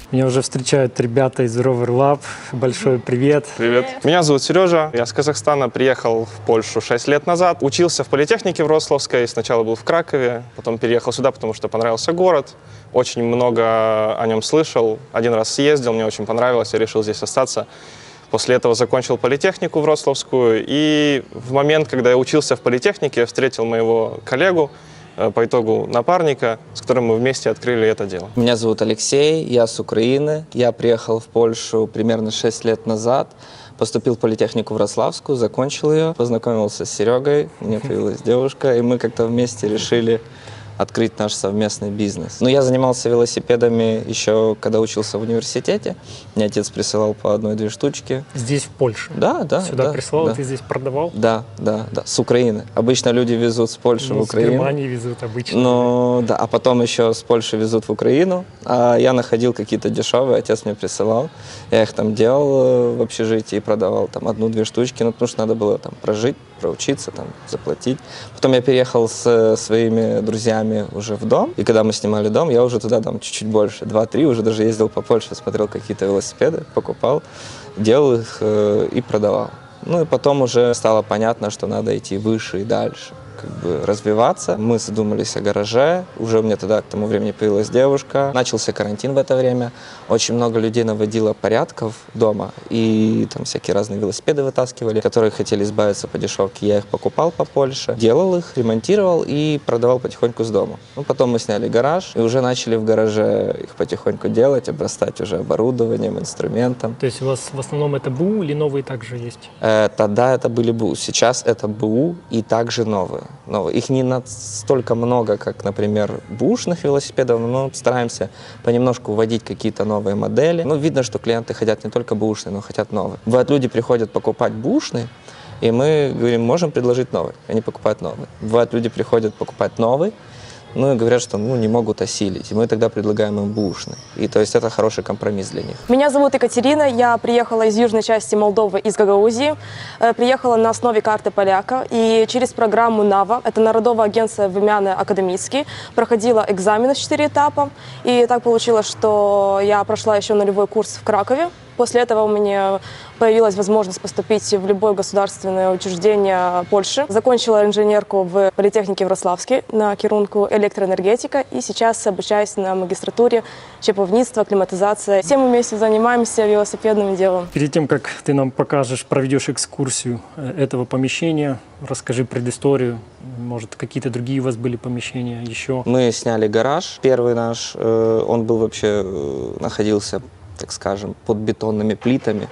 Меня уже встречают ребята из Rover Lab. Большой привет. Привет. Меня зовут Сережа. Я с Казахстана приехал в Польшу 6 лет назад. Учился в политехнике Вроцлавской. Сначала был в Кракове, потом переехал сюда, потому что понравился город. Очень много о нем слышал. Один раз съездил, мне очень понравилось, я решил здесь остаться. После этого закончил политехнику Вроцлавскую. И в момент, когда я учился в политехнике, я встретил моего коллегу, по итогу напарника, с которым мы вместе открыли это дело. Меня зовут Алексей, я с Украины. Я приехал в Польшу примерно 6 лет назад. Поступил в политехнику Вроцлавскую, закончил ее, познакомился с Серегой, у меня появилась девушка, и мы как-то вместе решили открыть наш совместный бизнес. Но я занимался велосипедами еще когда учился в университете. Мне отец присылал по 1-2 штучки. Здесь, в Польше? Да. Сюда присылал, да. ты здесь продавал? Да, с Украины. Обычно люди везут с Польши в Украину. С Германии везут обычно. Ну, да, а потом еще с Польши везут в Украину. А я находил какие-то дешевые, отец мне присылал. Я их там делал в общежитии и продавал там 1-2 штучки, ну, потому что надо было там прожить, проучиться, там, заплатить. Потом я переехал с своими друзьями уже в дом, и когда мы снимали дом, я уже туда там чуть-чуть больше, 2-3, уже даже ездил по Польше, смотрел какие-то велосипеды, покупал, делал их и продавал. Ну и потом уже стало понятно, что надо идти выше и дальше, как бы развиваться. Мы задумались о гараже, уже у меня тогда к тому времени появилась девушка. Начался карантин в это время, очень много людей наводило порядков дома, и там всякие разные велосипеды вытаскивали, которые хотели избавиться по дешевке. Я их покупал по Польше, делал их, ремонтировал и продавал потихоньку с дома. Ну, потом мы сняли гараж, и уже начали в гараже их потихоньку делать, обрастать уже оборудованием, инструментом. То есть у вас в основном это БУ или новые также есть? Тогда это были БУ, сейчас это БУ и также новые. Их не настолько много, как, например, бушных велосипедов, но стараемся понемножку вводить какие-то новые модели. Ну, видно, что клиенты хотят не только бушные, но хотят новые. Бывает, люди приходят покупать бушный, и мы говорим, можем предложить новый. Они покупают новый. Бывает, люди приходят покупать новый, ну и говорят, что не могут осилить. И мы тогда предлагаем им бушный. И то есть это хороший компромисс для них. Меня зовут Екатерина, я приехала из южной части Молдовы, из Гагаузии. Приехала на основе карты поляка. И через программу НАВА, это Народовое агентство Вымяны Академический, проходила экзамены в 4 этапа. И так получилось, что я прошла еще нулевой курс в Кракове. После этого у меня появилась возможность поступить в любое государственное учреждение Польши. Закончила инженерку в политехнике Вроцлавской на керунку электроэнергетика и сейчас обучаюсь на магистратуре чеповництва, климатизация. Все мы вместе занимаемся велосипедным делом. Перед тем, как ты нам покажешь, проведешь экскурсию этого помещения, расскажи предысторию. Может, какие-то другие у вас были помещения еще? Мы сняли гараж. Первый наш, он был вообще, находился, так скажем, под бетонными плитами.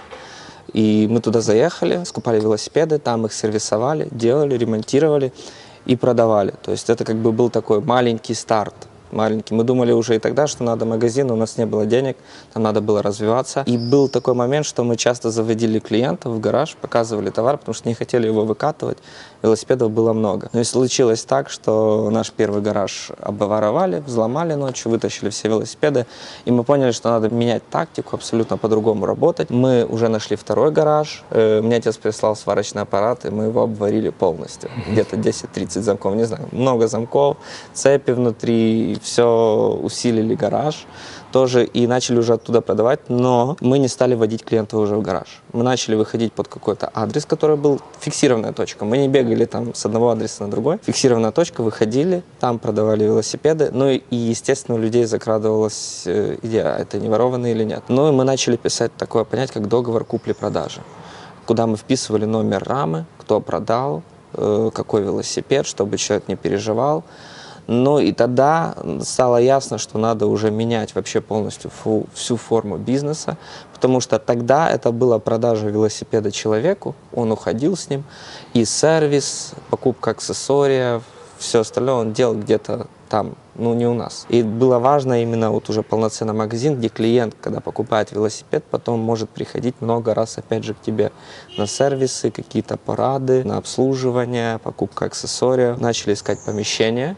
И мы туда заехали, скупали велосипеды, там их сервисовали, делали, ремонтировали и продавали. То есть это как бы был такой маленький старт. Маленький. Мы думали уже и тогда, что надо магазин, у нас не было денег, там надо было развиваться. И был такой момент, что мы часто заводили клиентов в гараж, показывали товар, потому что не хотели его выкатывать. Велосипедов было много. Но и случилось так, что наш первый гараж обворовали, взломали ночью, вытащили все велосипеды. И мы поняли, что надо менять тактику, абсолютно по-другому работать. Мы уже нашли второй гараж. Мне отец прислал сварочный аппарат, и мы его обварили полностью. Где-то 10-30 замков, не знаю, много замков, цепи внутри. Все усилили гараж тоже и начали уже оттуда продавать, но мы не стали водить клиентов уже в гараж. Мы начали выходить под какой-то адрес, который был фиксированная точка. Мы не бегали там с одного адреса на другой. Фиксированная точка, выходили, там продавали велосипеды. Ну и, естественно, у людей закрадывалась идея, это не ворованные или нет. Ну и мы начали писать такое понятие, как договор купли-продажи, куда мы вписывали номер рамы, кто продал, какой велосипед, чтобы человек не переживал. Ну и тогда стало ясно, что надо уже менять вообще полностью всю форму бизнеса, потому что тогда это была продажа велосипеда человеку, он уходил с ним, и сервис, покупка аксессуариев, все остальное он делал где-то там, ну не у нас. И было важно именно вот уже полноценный магазин, где клиент, когда покупает велосипед, потом может приходить много раз опять же к тебе на сервисы, какие-то парады, на обслуживание, покупка аксессуариев. Начали искать помещение.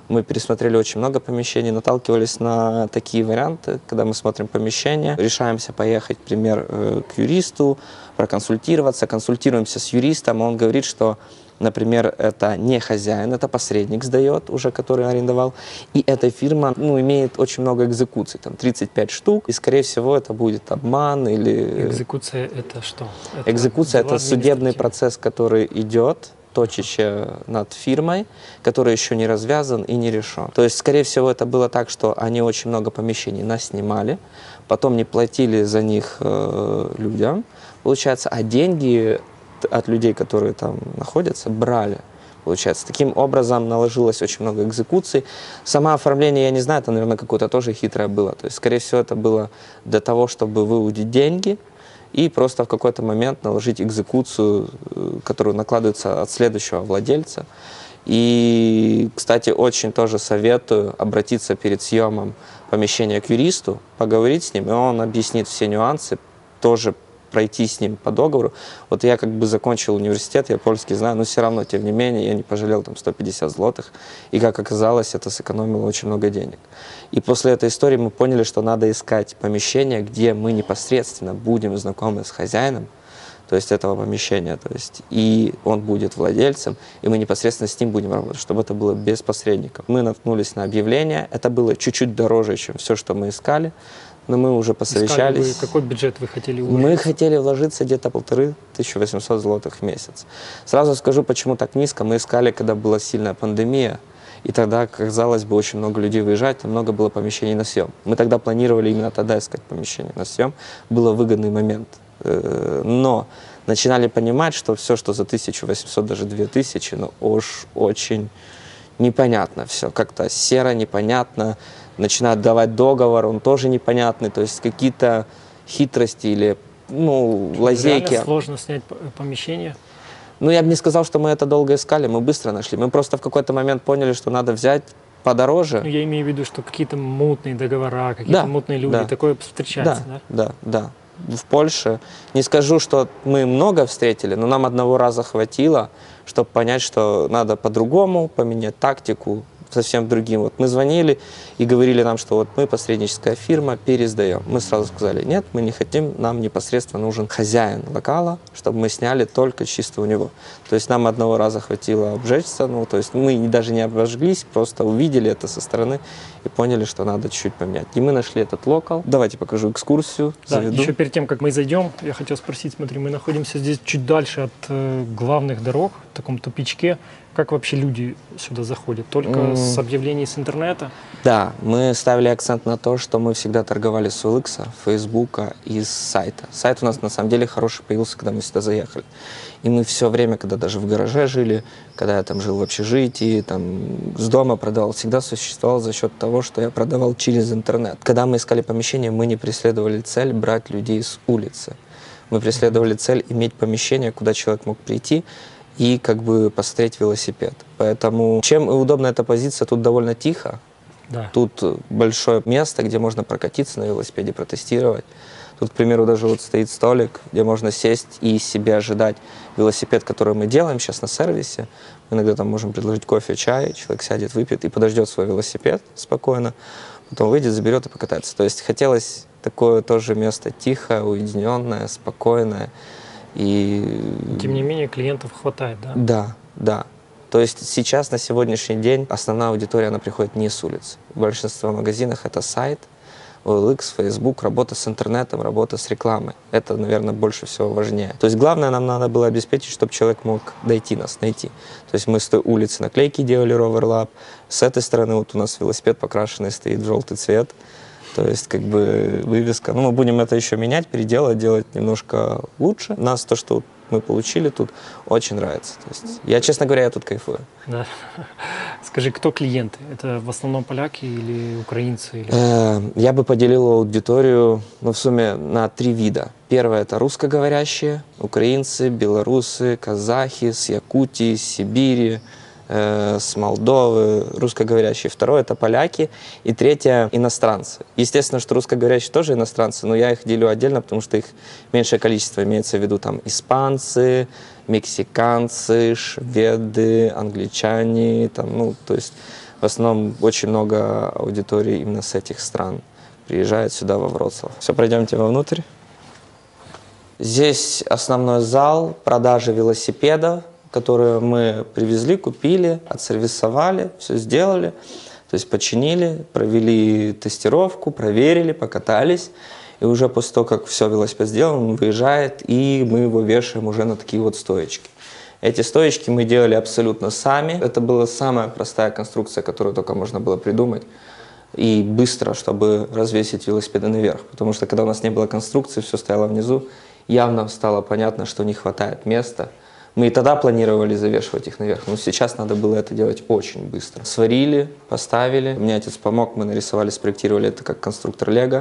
Мы пересмотрели очень много помещений, наталкивались на такие варианты, когда мы смотрим помещение, решаемся поехать, например, к юристу, проконсультироваться, консультируемся с юристом, он говорит, что, например, это не хозяин, это посредник сдает уже, который арендовал, и эта фирма, имеет очень много экзекуций, там 35 штук, и, скорее всего, это будет обман или... Экзекуция это что? Экзекуция – это дела судебный административные? процесс, который идет точече над фирмой, который еще не развязан и не решен. То есть, скорее всего, это было так, что они очень много помещений наснимали, потом не платили за них людям, получается, а деньги от людей, которые там находятся, брали. Получается, таким образом наложилось очень много экзекуций. Само оформление, я не знаю, это, наверное, какое-то тоже хитрое было. То есть, скорее всего, это было для того, чтобы выудить деньги и просто в какой-то момент наложить экзекуцию, которую накладывается от следующего владельца. И, кстати, очень тоже советую обратиться перед съемом помещения к юристу, поговорить с ним, и он объяснит все нюансы, тоже пройти с ним по договору. Вот я как бы закончил университет, я польский знаю, но все равно, тем не менее, я не пожалел там 150 злотых. И, как оказалось, это сэкономило очень много денег. И после этой истории мы поняли, что надо искать помещение, где мы непосредственно будем знакомы с хозяином, то есть этого помещения, то есть и он будет владельцем, и мы непосредственно с ним будем работать, чтобы это было без посредников. Мы наткнулись на объявление, это было чуть-чуть дороже, чем все, что мы искали, но мы уже посовещались. Искали вы, какой бюджет вы хотели вложить? Мы хотели вложиться где-то 1500 злотых в месяц. Сразу скажу, почему так низко. Мы искали, когда была сильная пандемия, и тогда, казалось бы, очень много людей выезжает, и много было помещений на съем. Мы тогда планировали именно тогда искать помещение на съем. Был выгодный момент. Но начинали понимать, что все, что за 1800, даже 2000, уж очень непонятно все. Как-то серо, непонятно. Начинают давать договор, он тоже непонятный. То есть какие-то хитрости или лазейки. Реально сложно снять помещение? Я бы не сказал, что мы это долго искали, мы быстро нашли. Мы просто в какой-то момент поняли, что надо взять подороже. Я имею в виду, что какие-то мутные договора, какие-то мутные люди, такое встречается, да? Да. В Польше. Не скажу, что мы много встретили, но нам одного раза хватило, чтобы понять, что надо по-другому поменять тактику, совсем другим. Вот мы звонили и говорили нам, что вот мы посредническая фирма, пересдаем. Мы сразу сказали, нет, мы не хотим, нам непосредственно нужен хозяин локала, чтобы мы сняли только чисто у него. То есть нам одного раза хватило обжечься, то есть мы даже не обожглись, просто увидели это со стороны и поняли, что надо чуть-чуть поменять. И мы нашли этот локал. Давайте покажу экскурсию, заведу. Еще перед тем, как мы зайдем, я хотел спросить, смотри, мы находимся здесь чуть дальше от главных дорог, в таком тупичке. Как вообще люди сюда заходят? Только с объявлений с интернета? Да, мы ставили акцент на то, что мы всегда торговали с OLX, Фейсбука и с сайта. Сайт у нас на самом деле хороший появился, когда мы сюда заехали. И мы все время, когда даже в гараже жили, когда я там жил в общежитии, там с дома продавал, всегда существовал за счет того, что я продавал через интернет. Когда мы искали помещение, мы не преследовали цель брать людей с улицы. Мы преследовали цель иметь помещение, куда человек мог прийти и как бы посмотреть велосипед. Поэтому чем удобна эта позиция, тут довольно тихо. Да. Тут большое место, где можно прокатиться на велосипеде, протестировать. Тут, к примеру, даже вот стоит столик, где можно сесть и себе ожидать велосипед, который мы делаем сейчас на сервисе. Мы иногда там можем предложить кофе, чай, человек сядет, выпьет и подождет свой велосипед спокойно, потом выйдет, заберет и покатается. То есть хотелось такое тоже место тихое, уединенное, спокойное. И... Тем не менее, клиентов хватает, да? Да, да. То есть сейчас, на сегодняшний день, основная аудитория, она приходит не с улиц. В большинстве магазинов это сайт, OLX, Facebook, работа с интернетом, работа с рекламой. Это, наверное, больше всего важнее. То есть главное, нам надо было обеспечить, чтобы человек мог дойти нас, найти. То есть мы с той улицы наклейки делали, роверлап. С этой стороны вот у нас велосипед покрашенный стоит в желтый цвет. То есть, как бы, вывеска. Мы будем это еще менять, переделать, делать немножко лучше. Нас то, что мы получили тут, очень нравится. То есть, я, честно говоря, я тут кайфую. Да. Скажи, кто клиенты? Это в основном поляки или украинцы? Или... Я бы поделил аудиторию, в сумме на 3 вида. Первое – это русскоговорящие, украинцы, белорусы, казахи, с Якутии, с Сибири, с Молдовы, русскоговорящие. Второе – это поляки. И третье – иностранцы. Естественно, что русскоговорящие тоже иностранцы, но я их делю отдельно, потому что их меньшее количество. Имеется в виду там испанцы, мексиканцы, шведы, англичане. Там, то есть В основном очень много аудитории именно с этих стран приезжает сюда, во Вроцлав. Все, пройдемте вовнутрь. Здесь основной зал продажи велосипедов, которые мы привезли, купили, отсервисовали, все сделали. То есть починили, провели тестировку, проверили, покатались. И уже после того, как все, велосипед сделан, он выезжает, и мы его вешаем уже на такие вот стоечки. Эти стоечки мы делали абсолютно сами. Это была самая простая конструкция, которую только можно было придумать. И быстро, чтобы развесить велосипеды наверх. Потому что когда у нас не было конструкции, все стояло внизу, явно стало понятно, что не хватает места. Мы и тогда планировали завешивать их наверх, но сейчас надо было это делать очень быстро. Сварили, поставили. Мне отец помог, мы нарисовали, спроектировали это как конструктор Лего.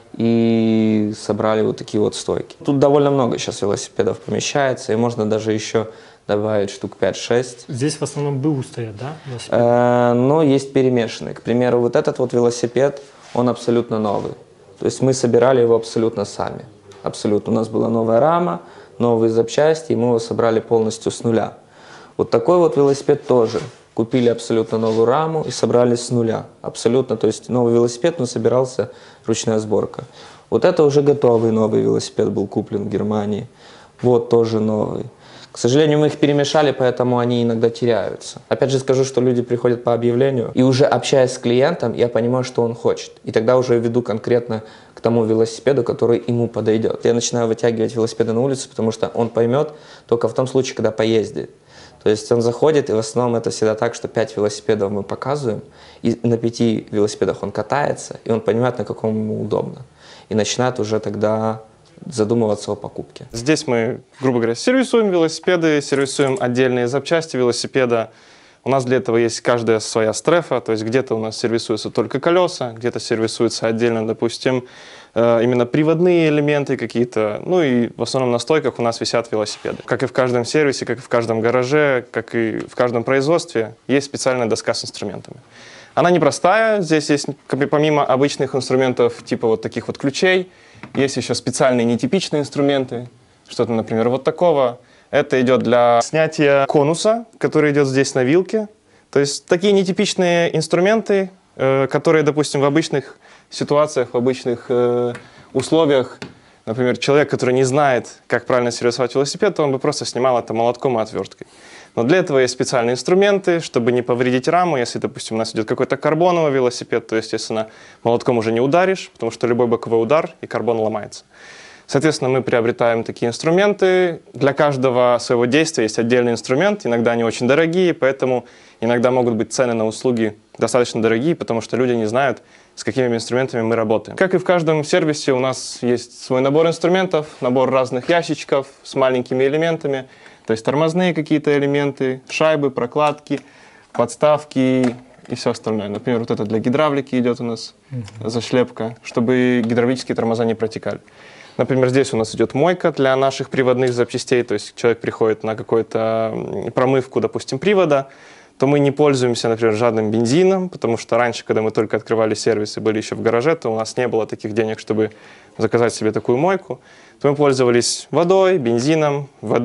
И собрали вот такие вот стойки. Тут довольно много сейчас велосипедов помещается, и можно даже еще добавить штук 5-6. Здесь в основном БУ стоят, да, велосипеды? Но есть перемешанные. К примеру, вот этот вот велосипед, он абсолютно новый. То есть мы собирали его абсолютно сами. Абсолютно. У нас была новая рама, новые запчасти, и мы его собрали полностью с нуля. Вот такой вот велосипед тоже. Купили абсолютно новую раму и собрали с нуля. Абсолютно, то есть новый велосипед, но собирался ручная сборка. Вот это уже готовый новый велосипед был куплен в Германии. Вот тоже новый. К сожалению, мы их перемешали, поэтому они иногда теряются. Опять же скажу, что люди приходят по объявлению, и уже общаясь с клиентом, я понимаю, что он хочет. И тогда уже веду конкретно к тому велосипеду, который ему подойдет. Я начинаю вытягивать велосипеды на улицу, потому что он поймет только в том случае, когда поездит. То есть он заходит, и в основном это всегда так, что 5 велосипедов мы показываем, и на 5 велосипедах он катается, и он понимает, на каком ему удобно. И начинает уже тогда задумываться о покупке. Здесь мы, грубо говоря, сервисуем велосипеды, сервисуем отдельные запчасти велосипеда. У нас для этого есть каждая своя стрефа, то есть где-то у нас сервисуются только колеса, где-то сервисуются отдельно, допустим, именно приводные элементы какие-то, ну и в основном на стойках у нас висят велосипеды. Как и в каждом сервисе, как и в каждом гараже, как и в каждом производстве, есть специальная доска с инструментами. Она непростая, здесь есть, помимо обычных инструментов, типа вот таких вот ключей, есть еще специальные нетипичные инструменты, что-то, например, вот такого. Это идет для снятия конуса, который идет здесь на вилке. То есть такие нетипичные инструменты, которые, допустим, в обычных ситуациях, в обычных условиях, например, человек, который не знает, как правильно сервисовать велосипед, то он бы просто снимал это молотком и отверткой. Но для этого есть специальные инструменты, чтобы не повредить раму. Если, допустим, у нас идет какой-то карбоновый велосипед, то, естественно, молотком уже не ударишь, потому что любой боковой удар, и карбон ломается. Соответственно, мы приобретаем такие инструменты. Для каждого своего действия есть отдельный инструмент. Иногда они очень дорогие, поэтому иногда могут быть цены на услуги достаточно дорогие, потому что люди не знают, с какими инструментами мы работаем. Как и в каждом сервисе, у нас есть свой набор инструментов, набор разных ящичков с маленькими элементами. То есть тормозные какие-то элементы, шайбы, прокладки, подставки и все остальное. Например, вот это для гидравлики идет у нас зашлепка, чтобы гидравлические тормоза не протекали. Например, здесь у нас идет мойка для наших приводных запчастей. То есть человек приходит на какую-то промывку, допустим, привода, то мы не пользуемся, например, жадным бензином, потому что раньше, когда мы только открывали сервис и были еще в гараже, то у нас не было таких денег, чтобы заказать себе такую мойку. То мы пользовались водой, бензином,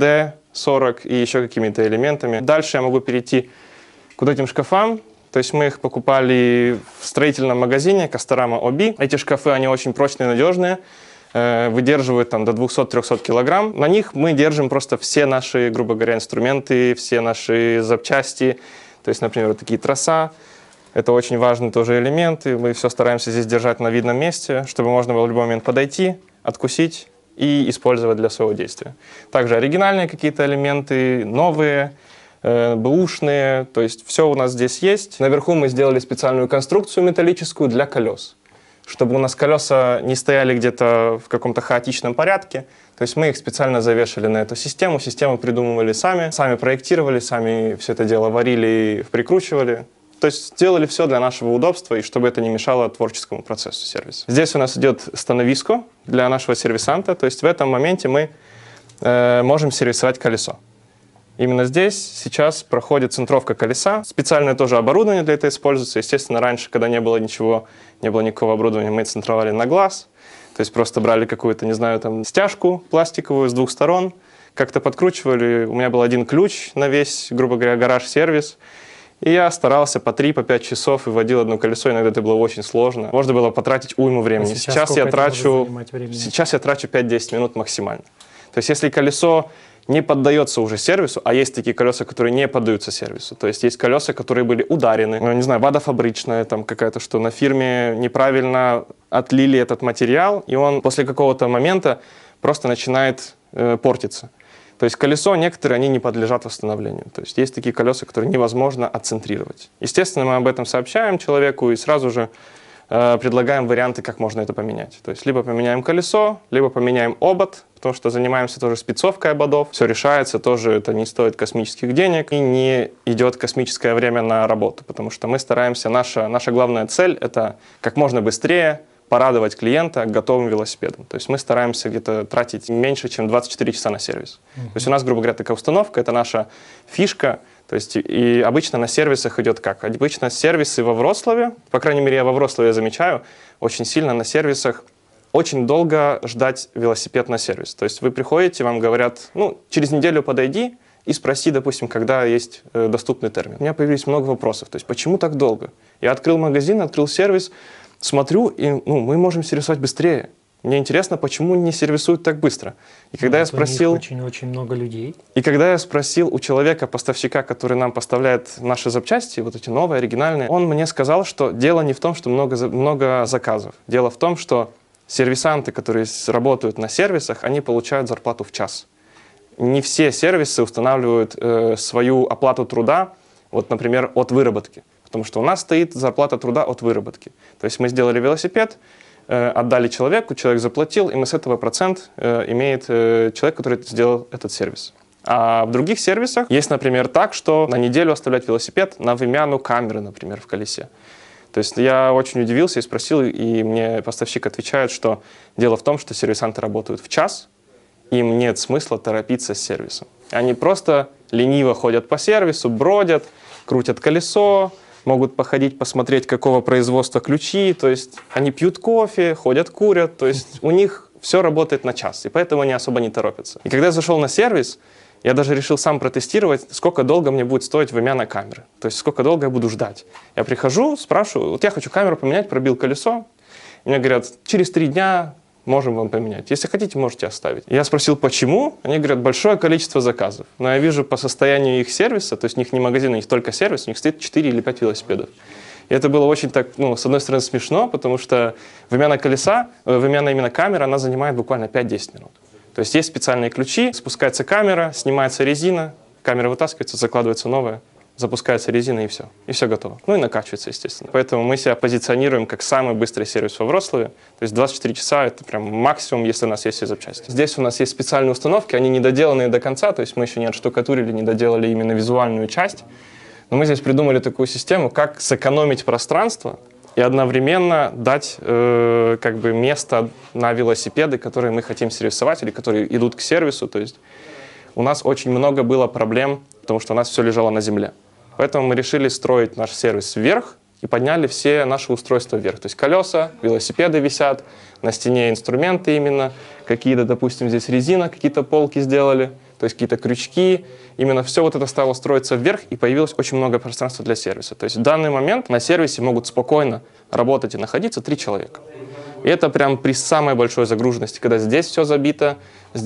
ВД-40 и еще какими-то элементами. Дальше я могу перейти к вот этим шкафам. То есть мы их покупали в строительном магазине Castorama Obi. Эти шкафы, они очень прочные и надежные, выдерживают там до 200-300 килограмм. На них мы держим просто все наши, грубо говоря, инструменты, все наши запчасти. То есть, например, вот такие троса. Это очень важный тоже элемент, и мы все стараемся здесь держать на видном месте, чтобы можно было в любой момент подойти, откусить и использовать для своего действия. Также оригинальные какие-то элементы, новые, бэушные, то есть все у нас здесь есть. Наверху мы сделали специальную конструкцию металлическую для колес, чтобы у нас колеса не стояли где-то в каком-то хаотичном порядке. То есть мы их специально завешали на эту систему. Систему придумывали сами проектировали, сами все это дело варили, прикручивали. То есть сделали все для нашего удобства, и чтобы это не мешало творческому процессу сервиса. Здесь у нас идет становиско для нашего сервисанта. То есть в этом моменте мы можем сервисовать колесо. Именно здесь сейчас проходит центровка колеса. Специальное тоже оборудование для этого используется. Естественно, раньше, когда не было никакого оборудования, мы центровали на глаз. То есть просто брали какую-то, не знаю, там стяжку пластиковую с двух сторон, как-то подкручивали. У меня был один ключ на весь, грубо говоря, гараж-сервис. И я старался по 3-5 часов и водил одно колесо, иногда это было очень сложно. Можно было потратить уйму времени. А сейчас я трачу 5-10 минут максимально. То есть если колесо не поддается уже сервису, а есть такие колеса, которые не поддаются сервису. То есть есть колеса, которые были ударены, не знаю, вада фабричная там какая-то, что на фирме неправильно отлили этот материал, и он после какого-то момента просто начинает портиться. То есть колесо некоторые, они не подлежат восстановлению. То есть есть такие колеса, которые невозможно отцентрировать. Естественно, мы об этом сообщаем человеку и сразу же предлагаем варианты, как можно это поменять. То есть либо поменяем колесо, либо поменяем обод, потому что занимаемся тоже спецовкой ободов. Все решается, тоже это не стоит космических денег и не идет космическое время на работу, потому что мы стараемся, наша главная цель — это как можно быстрее порадовать клиента готовым велосипедом. То есть мы стараемся где-то тратить меньше, чем 24 часа на сервис. То есть у нас, грубо говоря, такая установка, это наша фишка. То есть и обычно на сервисах идет как? Обычно сервисы во Вроцлаве, по крайней мере, я во Вроцлаве замечаю, очень сильно на сервисах очень долго ждать велосипед на сервис. То есть вы приходите, вам говорят, ну, через неделю подойди и спроси, допустим, когда есть доступный термин. У меня появились много вопросов. То есть почему так долго? Я открыл магазин, открыл сервис, смотрю, и мы можем сервисовать быстрее. Мне интересно, почему не сервисуют так быстро. И когда я спросил... Очень много людей. И когда я спросил у человека, поставщика, который нам поставляет наши запчасти, вот эти новые, оригинальные, он мне сказал, что дело не в том, что много заказов. Дело в том, что сервисанты, которые работают на сервисах, они получают зарплату в час. Не все сервисы устанавливают свою оплату труда, вот, например, от выработки. Потому что у нас стоит зарплата труда от выработки. То есть мы сделали велосипед, отдали человеку, человек заплатил, и мы с этого процент имеет человек, который сделал этот сервис. А в других сервисах есть, например, так, что на неделю оставлять велосипед на вымену камеры, например, в колесе. То есть я очень удивился и спросил, и мне поставщик отвечает, что дело в том, что сервисанты работают в час, им нет смысла торопиться с сервисом. Они просто лениво ходят по сервису, бродят, крутят колесо, могут походить, посмотреть, какого производства ключи, то есть они пьют кофе, ходят, курят, то есть у них все работает на час, и поэтому они особо не торопятся. И когда я зашел на сервис, я даже решил сам протестировать, сколько долго мне будет стоить вымена камеры, то есть сколько долго я буду ждать. Я прихожу, спрашиваю, вот я хочу камеру поменять, пробил колесо, и мне говорят, через 3 дня можем вам поменять. Если хотите, можете оставить. Я спросил, почему? Они говорят, большое количество заказов. Но я вижу по состоянию их сервиса, то есть у них не магазин, у них только сервис, у них стоит 4 или 5 велосипедов. И это было очень так, с одной стороны, смешно, потому что вымена колеса, вымена именно камеры, она занимает буквально 5-10 минут. То есть есть специальные ключи, спускается камера, снимается резина, камера вытаскивается, закладывается новая, запускается резина и все готово. Ну и накачивается, естественно. Поэтому мы себя позиционируем как самый быстрый сервис во Вроцлаве. То есть 24 часа — это прям максимум, если у нас есть все запчасти. Здесь у нас есть специальные установки, они недоделанные до конца, то есть мы еще не отштукатурили, не доделали именно визуальную часть. Но мы здесь придумали такую систему, как сэкономить пространство и одновременно дать место на велосипеды, которые мы хотим сервисовать или которые идут к сервису. То есть у нас очень много было проблем, потому что у нас все лежало на земле. Поэтому мы решили строить наш сервис вверх и подняли все наши устройства вверх. То есть колеса, велосипеды висят, на стене инструменты именно, какие-то, допустим, здесь резина, какие-то полки сделали, то есть какие-то крючки. Именно все вот это стало строиться вверх, и появилось очень много пространства для сервиса. То есть в данный момент на сервисе могут спокойно работать и находиться 3 человека. И это прям при самой большой загруженности, когда здесь все забито,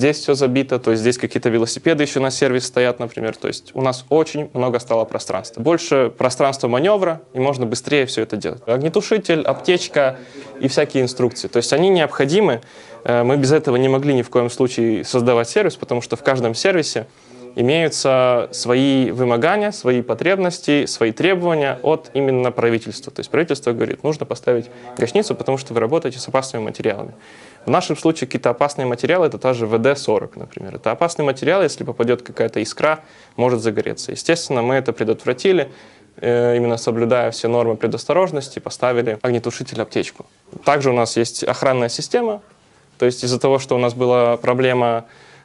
то есть здесь какие-то велосипеды еще на сервис стоят, например. То есть у нас очень много стало пространства. Больше пространства маневра, и можно быстрее все это делать. Огнетушитель, аптечка и всякие инструкции. То есть они необходимы. Мы без этого не могли ни в коем случае создавать сервис, потому что в каждом сервисе имеются свои вымогания, свои потребности, свои требования от именно правительства. То есть правительство говорит, нужно поставить гашницу, потому что вы работаете с опасными материалами. В нашем случае какие-то опасные материалы, это та же ВД-40, например. Это опасный материал, если попадет какая-то искра, может загореться. Естественно, мы это предотвратили, именно соблюдая все нормы предосторожности, поставили огнетушитель, аптечку. Также у нас есть охранная система, то есть из-за того, что у нас была проблема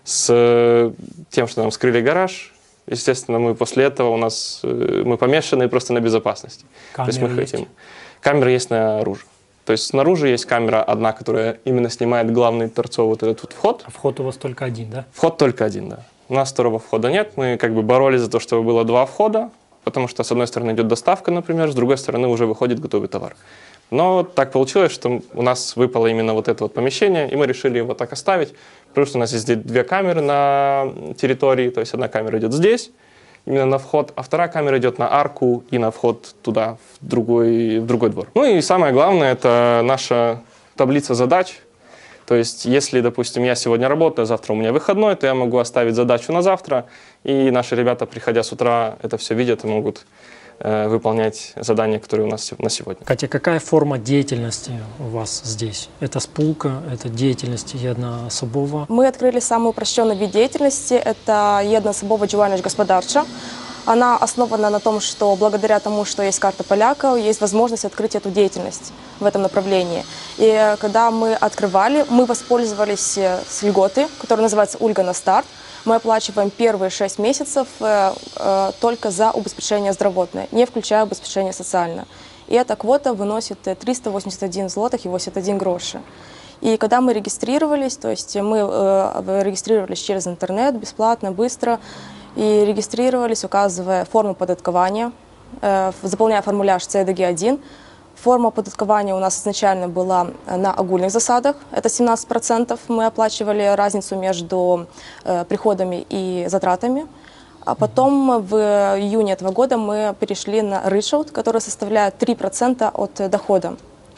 с тем, что нам вскрыли гараж, естественно, мы после этого мы помешаны просто на безопасности. Камеры то есть мы хотим. Камера есть снаружи. То есть снаружи есть камера одна, которая именно снимает главный торцовый вот этот вот вход. А вход у вас только один, да? Вход только один, да. У нас второго входа нет. Мы боролись за то, чтобы было 2 входа. потому что, с одной стороны, идет доставка, например, с другой стороны, уже выходит готовый товар. Но так получилось, что у нас выпало именно вот это вот помещение, и мы решили его так оставить, потому что у нас есть здесь 2 камеры на территории, то есть одна камера идет здесь, именно на вход, а вторая камера идет на арку и на вход туда, в другой двор. Ну и самое главное, это наша таблица задач. То есть, если, допустим, я сегодня работаю, а завтра у меня выходной, то я могу оставить задачу на завтра, и наши ребята, приходя с утра, это все видят и могут выполнять задания, которые у нас на сегодня. Катя, какая форма деятельности у вас здесь? Это спулка, это деятельность jednoosobова? Мы открыли самый упрощенный вид деятельности. Это jednoosobова działalność gospodarcza. Она основана на том, что благодаря тому, что есть карта поляка, есть возможность открыть эту деятельность в этом направлении. И когда мы открывали, мы воспользовались с льготы, которая называется «Ульга на старт». Мы оплачиваем первые 6 месяцев только за обеспечение здравотное, не включая обеспечение социальное. И эта квота выносит 381 злотых и 81 гроши. И когда мы регистрировались, то есть мы регистрировались через интернет, бесплатно, быстро, и регистрировались, указывая форму оподаткування, заполняя формуляр CDG-1. Форма оподаткування у нас изначально была на огульных засадах, это 17%. Мы оплачивали разницу между приходами и затратами. А потом в июне этого года мы перешли на рычаут, который составляет 3% от дохода.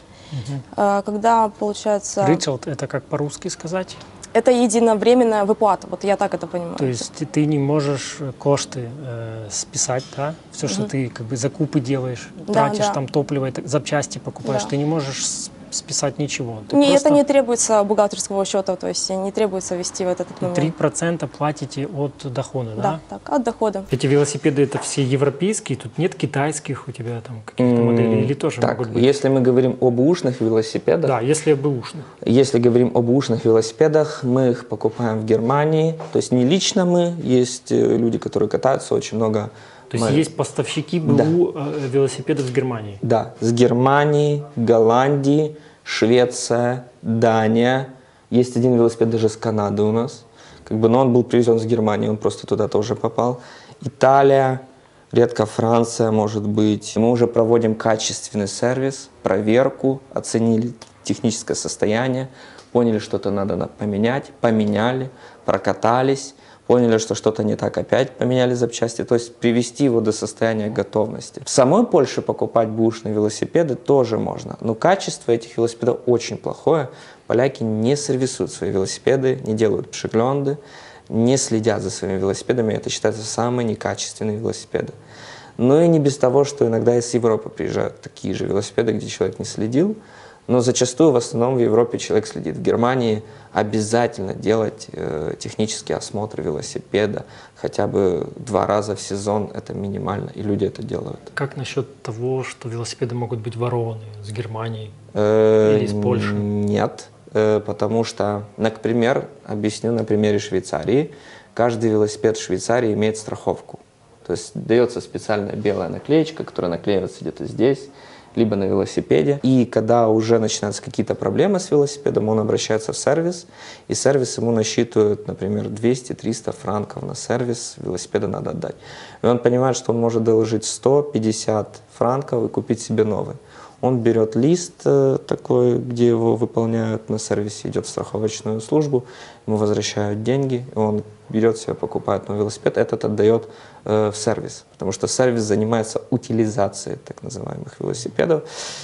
Когда получается... Рычаут — это как по-русски сказать? Это единовременная выплата, вот я так это понимаю. То есть ты не можешь кошты списать, да? Все, что ты как бы закупы делаешь, тратишь там топливо, запчасти покупаешь, ты не можешь списать ничего. Это не требуется бухгалтерского учета, то есть не требуется ввести в этот момент. 3% платите от дохода, да? Да, так, от дохода. Эти велосипеды — это все европейские, тут нет китайских у тебя там каких-то моделей или тоже могут быть? Если мы говорим об бэушных велосипедах... Да, если об бэушных. Если говорим об бэушных велосипедах, мы их покупаем в Германии, то есть не лично мы, есть люди, которые катаются, очень много... То есть есть поставщики БУ велосипедов с Германии? Да, с Германии, Голландии, Швеция, Дания. Есть один велосипед даже с Канады у нас, но он был привезен с Германии, он просто туда тоже попал. Италия, редко Франция, может быть. Мы уже проводим качественный сервис, проверку, оценили техническое состояние, поняли, что-то надо поменять, поменяли, прокатались. Поняли, что что-то не так, опять поменяли запчасти, то есть привести его до состояния готовности. В самой Польше покупать бэушные велосипеды тоже можно, но качество этих велосипедов очень плохое. Поляки не сервисуют свои велосипеды, не делают пшеглёнды, не следят за своими велосипедами, это считается самые некачественные велосипеды. Ну и не без того, что иногда из Европы приезжают такие же велосипеды, где человек не следил, но зачастую в основном в Европе человек следит. В Германии обязательно делать технический осмотр велосипеда хотя бы 2 раза в сезон, это минимально, и люди это делают. Как насчет того, что велосипеды могут быть ворованы с Германии или из Польши? Нет, потому что, например, объясню на примере Швейцарии, каждый велосипед в Швейцарии имеет страховку. То есть дается специальная белая наклеечка, которая наклеивается где-то здесь, либо на велосипеде. И когда уже начинаются какие-то проблемы с велосипедом, он обращается в сервис, и сервис ему насчитывает, например, 200-300 франков на сервис, велосипеда надо отдать. И он понимает, что он может доложить 150 франков и купить себе новый. Он берет лист такой, где его выполняют на сервисе, идет в страховочную службу, ему возвращают деньги, и он берет себе, покупает новый велосипед, этот отдает в сервис, потому что сервис занимается утилизацией так называемых велосипедов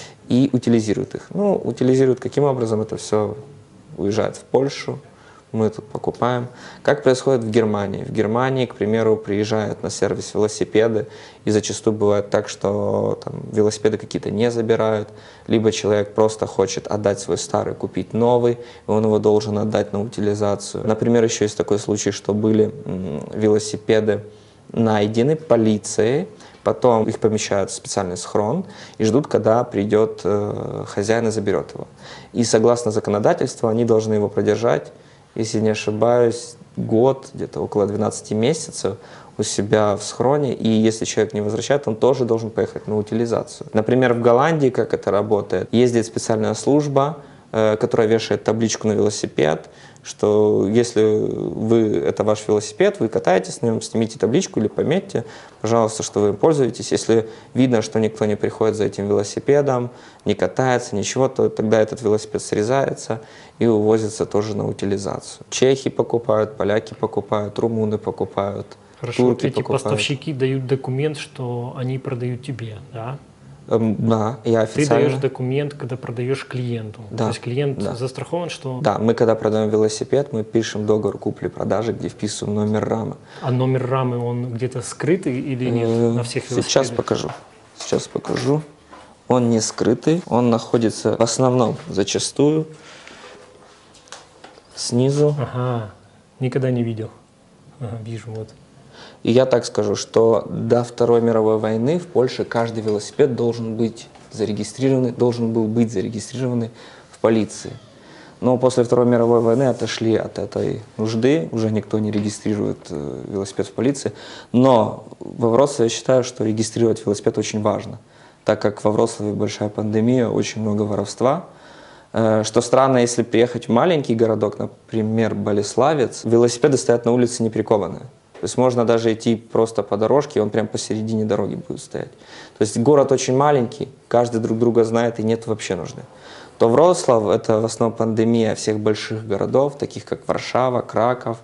и утилизирует их. Ну, утилизирует каким образом? Это все уезжает в Польшу, мы тут покупаем. Как происходит в Германии? В Германии, к примеру, приезжают на сервис велосипеды, и зачастую бывает так, что там велосипеды какие-то не забирают, либо человек просто хочет отдать свой старый, купить новый, и он его должен отдать на утилизацию. Например, еще есть такой случай, что были велосипеды найдены полицией, потом их помещают в специальный схрон и ждут, когда придет хозяин и заберет его. И согласно законодательству они должны его продержать, если не ошибаюсь, год, где-то около 12 месяцев у себя в схроне, и если человек не возвращает, он тоже должен поехать на утилизацию. Например, в Голландии, как это работает, ездит специальная служба, которая вешает табличку на велосипед, что если это ваш велосипед, вы катаетесь на нем, снимите табличку или пометьте, пожалуйста, что вы им пользуетесь. Если видно, что никто не приходит за этим велосипедом, не катается, ничего, то тогда этот велосипед срезается и увозится тоже на утилизацию. Чехи покупают, поляки покупают, румыны покупают, Хорошо, турки эти покупают. поставщики дают документ, что они продают тебе, да? Да, я Ты официально. даешь документ, когда продаешь клиенту. Да, То есть клиент да. застрахован, что... Да, мы когда продаем велосипед, мы пишем договор купли-продажи, где вписываем номер рамы. А номер рамы, он где-то скрытый или нет на всех велосипедах? Сейчас покажу. Сейчас покажу. Он не скрытый, он находится в основном зачастую снизу. Ага, никогда не видел. Ага, вижу, вот. И я так скажу, что до Второй мировой войны в Польше каждый велосипед должен был быть зарегистрированный в полиции. Но после Второй мировой войны отошли от этой нужды, уже никто не регистрирует велосипед в полиции. Но во Вроцлаве я считаю, что регистрировать велосипед очень важно, так как во Вроцлаве большая пандемия, очень много воровства. Что странно, если приехать в маленький городок, например, Болеславец, велосипеды стоят на улице не прикованные. То есть можно даже идти просто по дорожке, и он прям посередине дороги будет стоять. То есть город очень маленький, каждый друг друга знает, и нет вообще нужды. То Вроцлав – это в основном пандемия всех больших городов, таких как Варшава, Краков,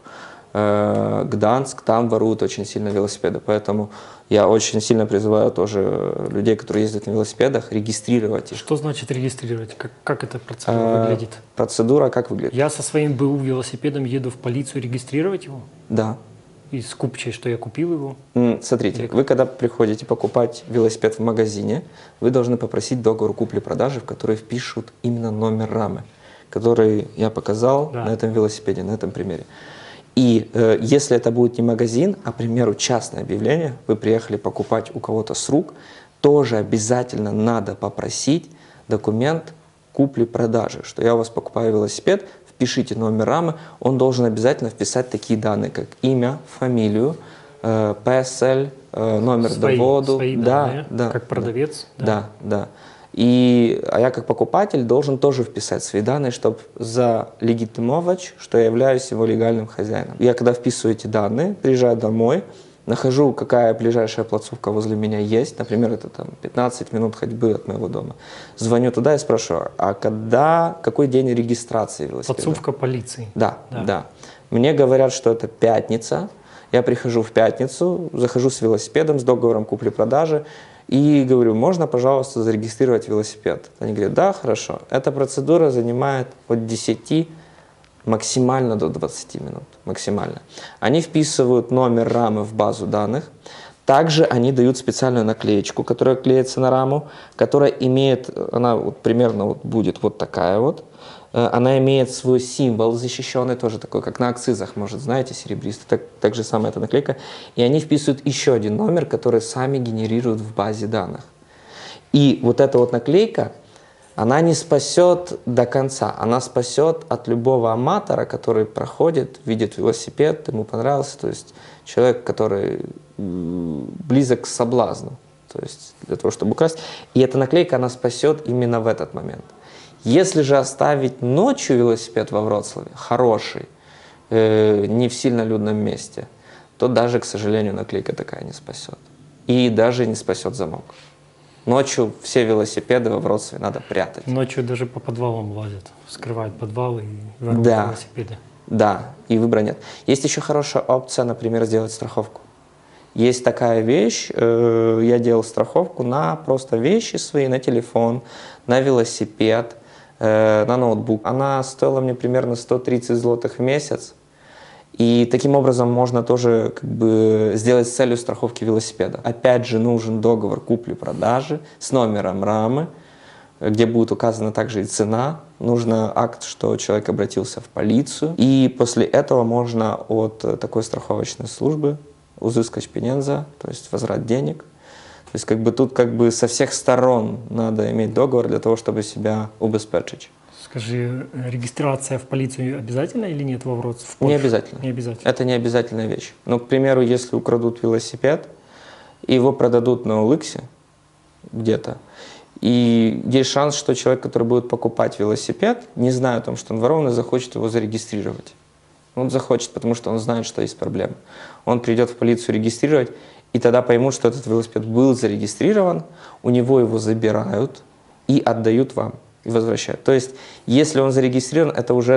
Гданск. Там воруют очень сильно велосипеды. Поэтому я очень сильно призываю тоже людей, которые ездят на велосипедах, регистрировать их. Что значит регистрировать? Как эта процедура выглядит? Процедура как выглядит? Я со своим БУ велосипедом еду в полицию регистрировать его? Да. И с купчей, что я купил его? Смотрите, вы когда приходите покупать велосипед в магазине, вы должны попросить договор купли-продажи, в который впишут именно номер рамы, который я показал на этом велосипеде, на этом примере. И если это будет не магазин, а, к примеру, частное объявление, вы приехали покупать у кого-то с рук, тоже обязательно надо попросить документ купли-продажи, что я у вас покупаю велосипед, пишите номер рамы, он должен обязательно вписать такие данные, как имя, фамилию, ПСЛ, номер доводу. Свои данные, как продавец. Да. А я как покупатель должен тоже вписать свои данные, чтобы залегитимовать, что я являюсь его легальным хозяином. Я когда вписываю эти данные, приезжаю домой, нахожу, какая ближайшая платцовка возле меня есть, например, это там 15 минут ходьбы от моего дома. Звоню туда и спрашиваю, а какой день регистрации велосипеда? Платцовка полиции. Да. Мне говорят, что это пятница. Я прихожу в пятницу, захожу с велосипедом, с договором купли-продажи и говорю, можно, пожалуйста, зарегистрировать велосипед? Они говорят, да, хорошо. Эта процедура занимает от 10 максимально до 20 минут, максимально. Они вписывают номер рамы в базу данных. Также они дают специальную наклеечку, которая клеится на раму, которая имеет, она вот примерно вот будет вот такая вот. Она имеет свой символ защищенный, тоже такой, как на акцизах, может, знаете, серебристый. Так же самая эта наклейка. И они вписывают еще один номер, который сами генерируют в базе данных. И вот эта вот наклейка, она не спасет до конца, она спасет от любого аматора, который проходит, видит велосипед, ему понравился, то есть человек, который близок к соблазну, то есть для того, чтобы украсть. И эта наклейка, она спасет именно в этот момент. Если же оставить ночью велосипед во Вроцлаве, хороший, не в сильно людном месте, то даже, к сожалению, наклейка такая не спасет. И даже не спасет замок. Ночью все велосипеды во Вроцлаве надо прятать. Ночью даже по подвалам лазят, вскрывают подвалы и воруют велосипеды. Да, и выбора нет. Есть еще хорошая опция, например, сделать страховку. Есть такая вещь, я делал страховку на просто вещи свои, на телефон, на велосипед, на ноутбук. Она стоила мне примерно 130 злотых в месяц. И таким образом можно тоже как бы сделать с целью страховки велосипеда. Опять же нужен договор купли-продажи с номером рамы, где будет указана также и цена. Нужно акт, что человек обратился в полицию. И после этого можно от такой страховочной службы узыскать пененза, то есть возврат денег. То есть как бы тут как бы со всех сторон надо иметь договор для того, чтобы себя убезпечить. Скажи, регистрация в полицию обязательна или нет во Вроцлаве? Не обязательно. Не обязательно. Это не обязательная вещь. Но, к примеру, если украдут велосипед, его продадут на OLX где-то, И есть шанс, что человек, который будет покупать велосипед, не зная о том, что он ворованный, захочет его зарегистрировать. Он захочет, потому что он знает, что есть проблема. Он придет в полицию регистрировать, и тогда поймут, что этот велосипед был зарегистрирован, у него его забирают и отдают вам, и возвращают. То есть, если он зарегистрирован, это уже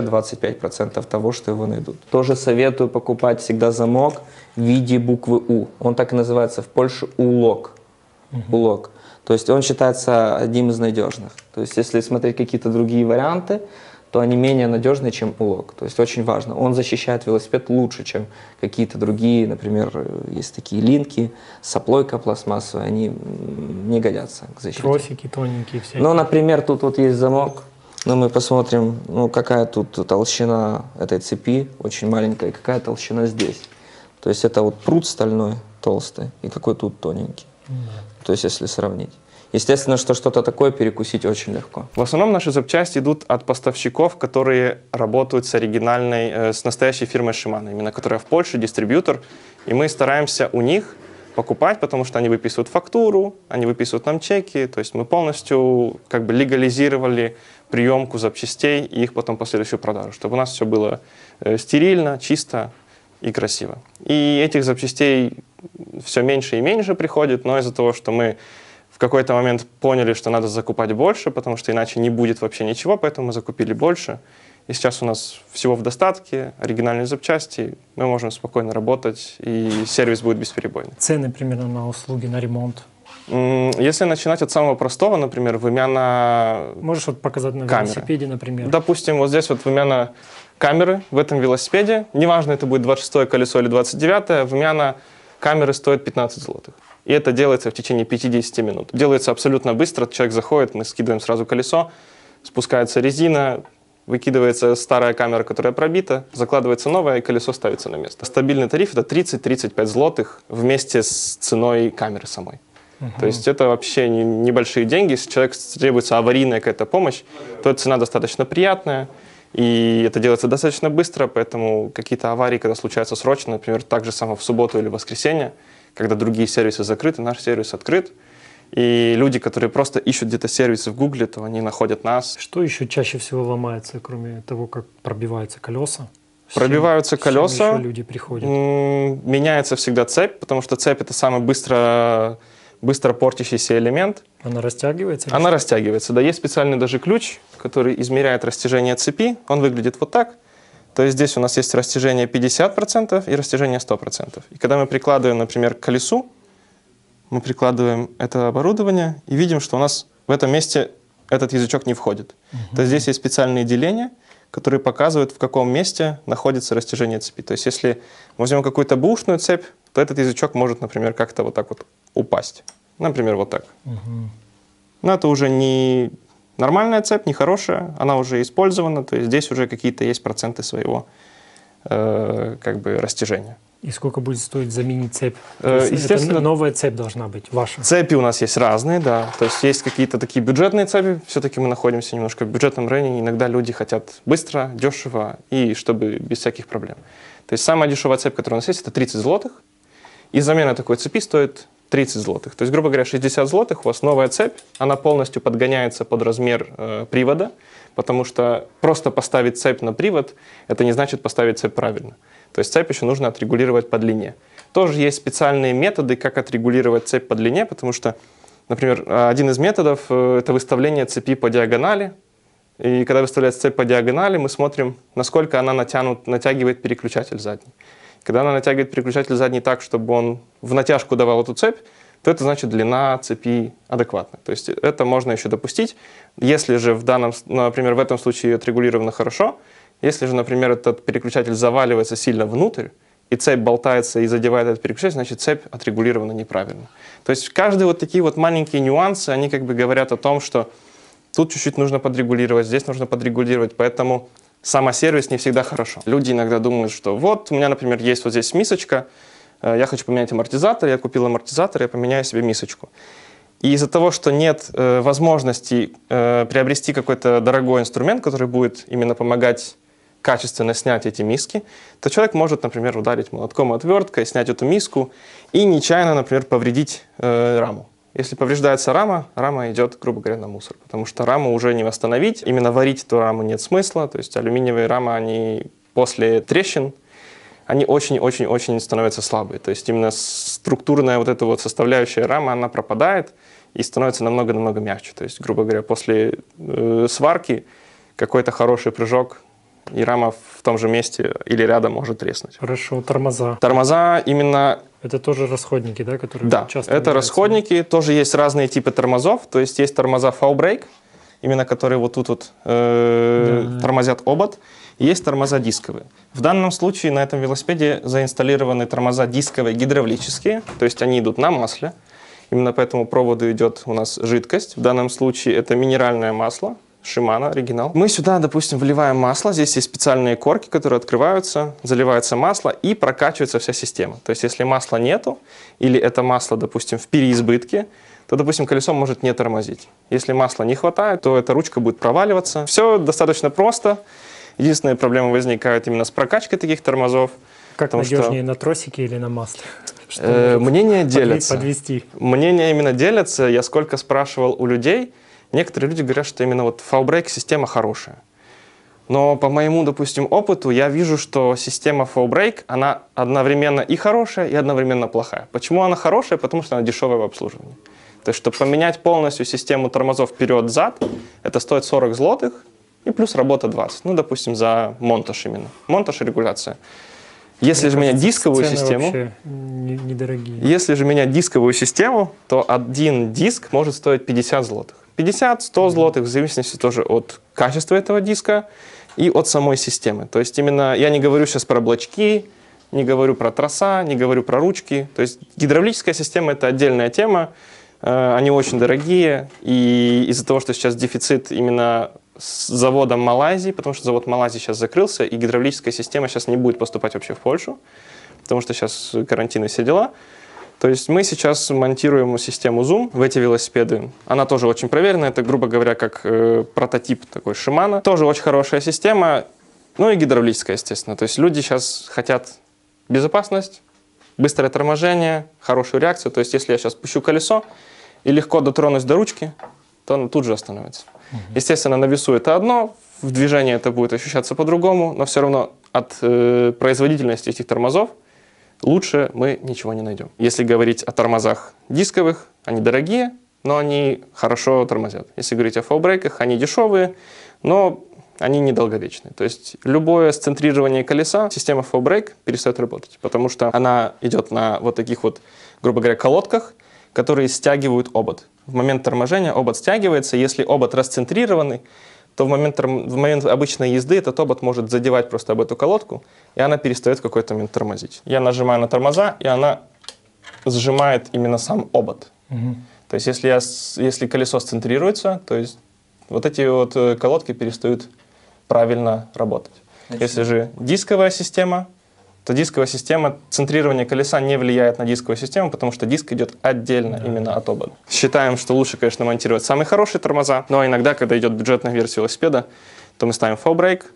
25% того, что его найдут. Тоже советую покупать всегда замок в виде буквы У. Он так и называется в Польше улок. Улок. То есть он считается одним из надежных. То есть если смотреть какие-то другие варианты, то они менее надежные, чем улок. То есть очень важно. Он защищает велосипед лучше, чем какие-то другие. Например, есть такие линки с оплойкой пластмассовой, они не годятся к защите. Тросики тоненькие всякие. Ну, например, тут вот есть замок. Но мы посмотрим, ну, какая тут толщина этой цепи, очень маленькая, и какая толщина здесь. То есть это вот прут стальной, толстый, и какой тут тоненький. То есть если сравнить. Естественно, что что-то такое перекусить очень легко. В основном наши запчасти идут от поставщиков, которые работают с оригинальной, с настоящей фирмой Shimano, именно которая в Польше, дистрибьютор. И мы стараемся у них покупать, потому что они выписывают фактуру, они выписывают нам чеки. То есть мы полностью как бы легализировали приемку запчастей и их потом последующую продажу, чтобы у нас все было стерильно, чисто и красиво. И этих запчастей все меньше и меньше приходит, но из-за того, что мы в какой-то момент поняли, что надо закупать больше, потому что иначе не будет вообще ничего, поэтому мы закупили больше. И сейчас у нас всего в достатке, оригинальные запчасти, мы можем спокойно работать, и сервис будет бесперебойный. Цены примерно на услуги, на ремонт. Если начинать от самого простого, например, вымяна... Можешь вот показать на камеры. велосипеде, например? Допустим, вот здесь вот вымяна камеры в этом велосипеде. Неважно, это будет 26-е колесо или 29-е, вымяна камеры стоит 15 злотых. И это делается в течение 5-10 минут. Делается абсолютно быстро. Человек заходит, мы скидываем сразу колесо, спускается резина, выкидывается старая камера, которая пробита, закладывается новая, и колесо ставится на место. Стабильный тариф – это 30-35 злотых вместе с ценой камеры самой. То есть это вообще небольшие деньги. Если человеку требуется аварийная какая-то помощь, то цена достаточно приятная. И это делается достаточно быстро, поэтому какие-то аварии, когда случаются срочно, например, так же само в субботу или в воскресенье, когда другие сервисы закрыты, наш сервис открыт. И люди, которые просто ищут где-то сервисы в Гугле, то они находят нас. Что еще чаще всего ломается, кроме того, как пробиваются колеса? Пробиваются колеса, с чем еще люди приходят? Меняется всегда цепь, потому что цепь – это самый быстро портящийся элемент. Она растягивается? Она растягивается, да. Есть специальный даже ключ, который измеряет растяжение цепи. Он выглядит вот так. То есть здесь у нас есть растяжение 50% и растяжение 100%. И когда мы прикладываем, например, к колесу, мы прикладываем это оборудование и видим, что у нас в этом месте этот язычок не входит. То есть здесь есть специальные деления, которые показывают, в каком месте находится растяжение цепи. То есть если мы возьмем какую-то бэушную цепь, то этот язычок может, например, как-то вот так вот упасть. Например, вот так. Но это уже не нормальная цепь, не хорошая, она уже использована, то есть здесь уже какие-то есть проценты своего как бы растяжения. И сколько будет стоить заменить цепь? Естественно, это новая цепь должна быть, ваша? Цепи у нас есть разные, да. То есть есть какие-то такие бюджетные цепи, все-таки мы находимся немножко в бюджетном районе, иногда люди хотят быстро, дешево и чтобы без всяких проблем. То есть самая дешевая цепь, которая у нас есть, это 30 злотых, и замена такой цепи стоит 30 злотых. То есть, грубо говоря, 60 злотых, у вас новая цепь, она полностью подгоняется под размер привода, потому что просто поставить цепь на привод, это не значит поставить цепь правильно. То есть цепь еще нужно отрегулировать по длине. Тоже есть специальные методы, как отрегулировать цепь по длине, потому что, например, один из методов – это выставление цепи по диагонали. И когда выставляется цепь по диагонали, мы смотрим, насколько она натягивает переключатель задний. Когда она натягивает переключатель задний так, чтобы он в натяжку давал эту цепь, то это значит длина цепи адекватна. То есть это можно еще допустить. Если же например, в этом случае отрегулировано хорошо, если же, например, этот переключатель заваливается сильно внутрь, и цепь болтается и задевает этот переключатель, значит цепь отрегулирована неправильно. То есть каждые вот такие вот маленькие нюансы, они как бы говорят о том, что тут чуть-чуть нужно подрегулировать, здесь нужно подрегулировать, поэтому самосервис не всегда хорошо. Люди иногда думают, что вот у меня, например, есть вот здесь мисочка, я хочу поменять амортизатор, я купил амортизатор, я поменяю себе мисочку. И из-за того, что нет возможности приобрести какой-то дорогой инструмент, который будет именно помогать качественно снять эти миски, то человек может, например, ударить молотком отверткой, снять эту миску и нечаянно, например, повредить раму. Если повреждается рама, рама идет, грубо говоря, на мусор, потому что раму уже не восстановить. Именно варить эту раму нет смысла, то есть алюминиевые рамы, они после трещин, они очень-очень-очень становятся слабые. То есть именно структурная вот эта вот составляющая рамы, она пропадает и становится намного-намного мягче. То есть, грубо говоря, после сварки какой-то хороший прыжок, и рама в том же месте или рядом может треснуть. Хорошо, тормоза. Тормоза именно... Это тоже расходники, да, которые Да, часто это расходники. Тоже есть разные типы тормозов. То есть есть тормоза FAW-брейк, именно которые вот тут вот тормозят обод. Есть тормоза дисковые. В данном случае на этом велосипеде заинсталлированы тормоза дисковые гидравлические, то есть они идут на масле. Именно по этому проводу идет у нас жидкость. В данном случае это минеральное масло. Shimano, оригинал. Мы сюда, допустим, вливаем масло. Здесь есть специальные корки, которые открываются, заливается масло и прокачивается вся система. То есть, если масла нету, или это масло, допустим, в переизбытке, то, допустим, колесо может не тормозить. Если масла не хватает, то эта ручка будет проваливаться. Все достаточно просто. Единственные проблемы возникают именно с прокачкой таких тормозов. Как надежнее, на тросике или на масле? Мнения делятся. Подвести. Мнения именно делятся. Я сколько спрашивал у людей, некоторые люди говорят, что именно вот FAW-брейк система хорошая. Но по моему, допустим, опыту я вижу, что система FAW-брейк, она одновременно и хорошая, и одновременно плохая. Почему она хорошая? Потому что она дешевая в обслуживании. То есть, чтобы поменять полностью систему тормозов вперед-зад, это стоит 40 злотых, и плюс работа 20. Ну, допустим, за монтаж именно. Монтаж и регуляция. Если же менять дисковую систему, недорогие. Если же менять дисковую систему, то один диск может стоить 50 злотых. 50-100 злотых, в зависимости тоже от качества этого диска и от самой системы. То есть именно я не говорю сейчас про блочки, не говорю про троса, не говорю про ручки. То есть гидравлическая система – это отдельная тема. Они очень дорогие. И из-за того, что сейчас дефицит именно с заводом Малайзии, потому что завод Малайзии сейчас закрылся, и гидравлическая система сейчас не будет поступать вообще в Польшу, потому что сейчас карантин и все дела. То есть мы сейчас монтируем систему Zoom в эти велосипеды. Она тоже очень проверена. Это, грубо говоря, как прототип такой Shimano. Тоже очень хорошая система. Ну и гидравлическая, естественно. То есть люди сейчас хотят безопасность, быстрое торможение, хорошую реакцию. То есть если я сейчас пущу колесо и легко дотронусь до ручки, то она тут же остановится. Естественно, на весу это одно, в движении это будет ощущаться по-другому, но все равно от производительности этих тормозов лучше мы ничего не найдем. Если говорить о тормозах дисковых, они дорогие, но они хорошо тормозят. Если говорить о FAW-брейках, они дешевые, но они недолговечные. То есть любое сцентрирование колеса, система FAW-брейк перестает работать, потому что она идет на вот таких вот, грубо говоря, колодках, которые стягивают обод. В момент торможения обод стягивается. Если обод расцентрированный, то в момент обычной езды этот обод может задевать просто об эту колодку, и она перестает в какой-то момент тормозить. Я нажимаю на тормоза, и она сжимает именно сам обод. То есть если колесо сцентрируется, то есть вот эти вот колодки перестают правильно работать. Если же дисковая система, то дисковая система, центрирование колеса не влияет на дисковую систему, потому что диск идет отдельно именно от обода. Считаем, что лучше, конечно, монтировать самые хорошие тормоза, но иногда, когда идет бюджетная версия велосипеда, то мы ставим FAW-брейк,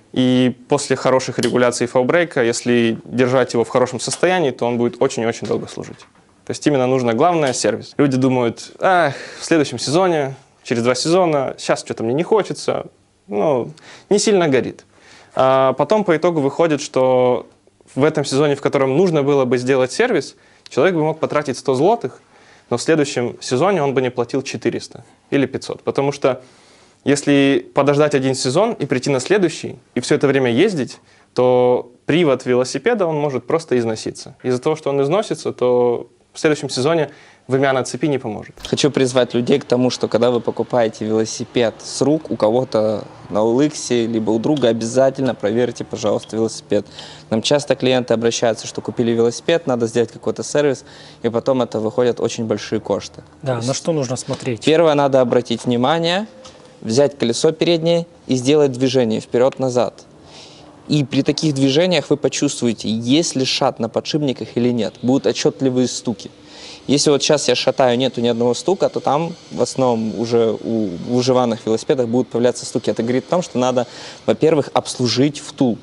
и после хороших регуляций FAW-брейка, если держать его в хорошем состоянии, то он будет очень-очень долго служить. То есть именно нужно главное – сервис. Люди думают, в следующем сезоне, через 2 сезона, сейчас что-то мне не хочется, не сильно горит. А потом по итогу выходит, что в этом сезоне, в котором нужно было бы сделать сервис, человек бы мог потратить 100 злотых, но в следующем сезоне он бы не платил 400 или 500. Потому что если подождать один сезон и прийти на следующий, и все это время ездить, то привод велосипеда он может просто износиться. Из-за того, что он износится, то в следующем сезоне вымяна цепи не поможет. Хочу призвать людей к тому, что когда вы покупаете велосипед с рук у кого-то на OLX, либо у друга, обязательно проверьте, пожалуйста, велосипед. Нам часто клиенты обращаются, что купили велосипед, надо сделать какой-то сервис, и потом это выходят очень большие кошты. Да, на что нужно смотреть? Первое, надо обратить внимание, взять колесо переднее и сделать движение вперед-назад. И при таких движениях вы почувствуете, есть ли шат на подшипниках или нет. Будут отчетливые стуки. Если вот сейчас я шатаю, нету ни одного стука, то там в основном уже у выживанных велосипедах будут появляться стуки. Это говорит о том, что надо, во-первых, обслужить втулку.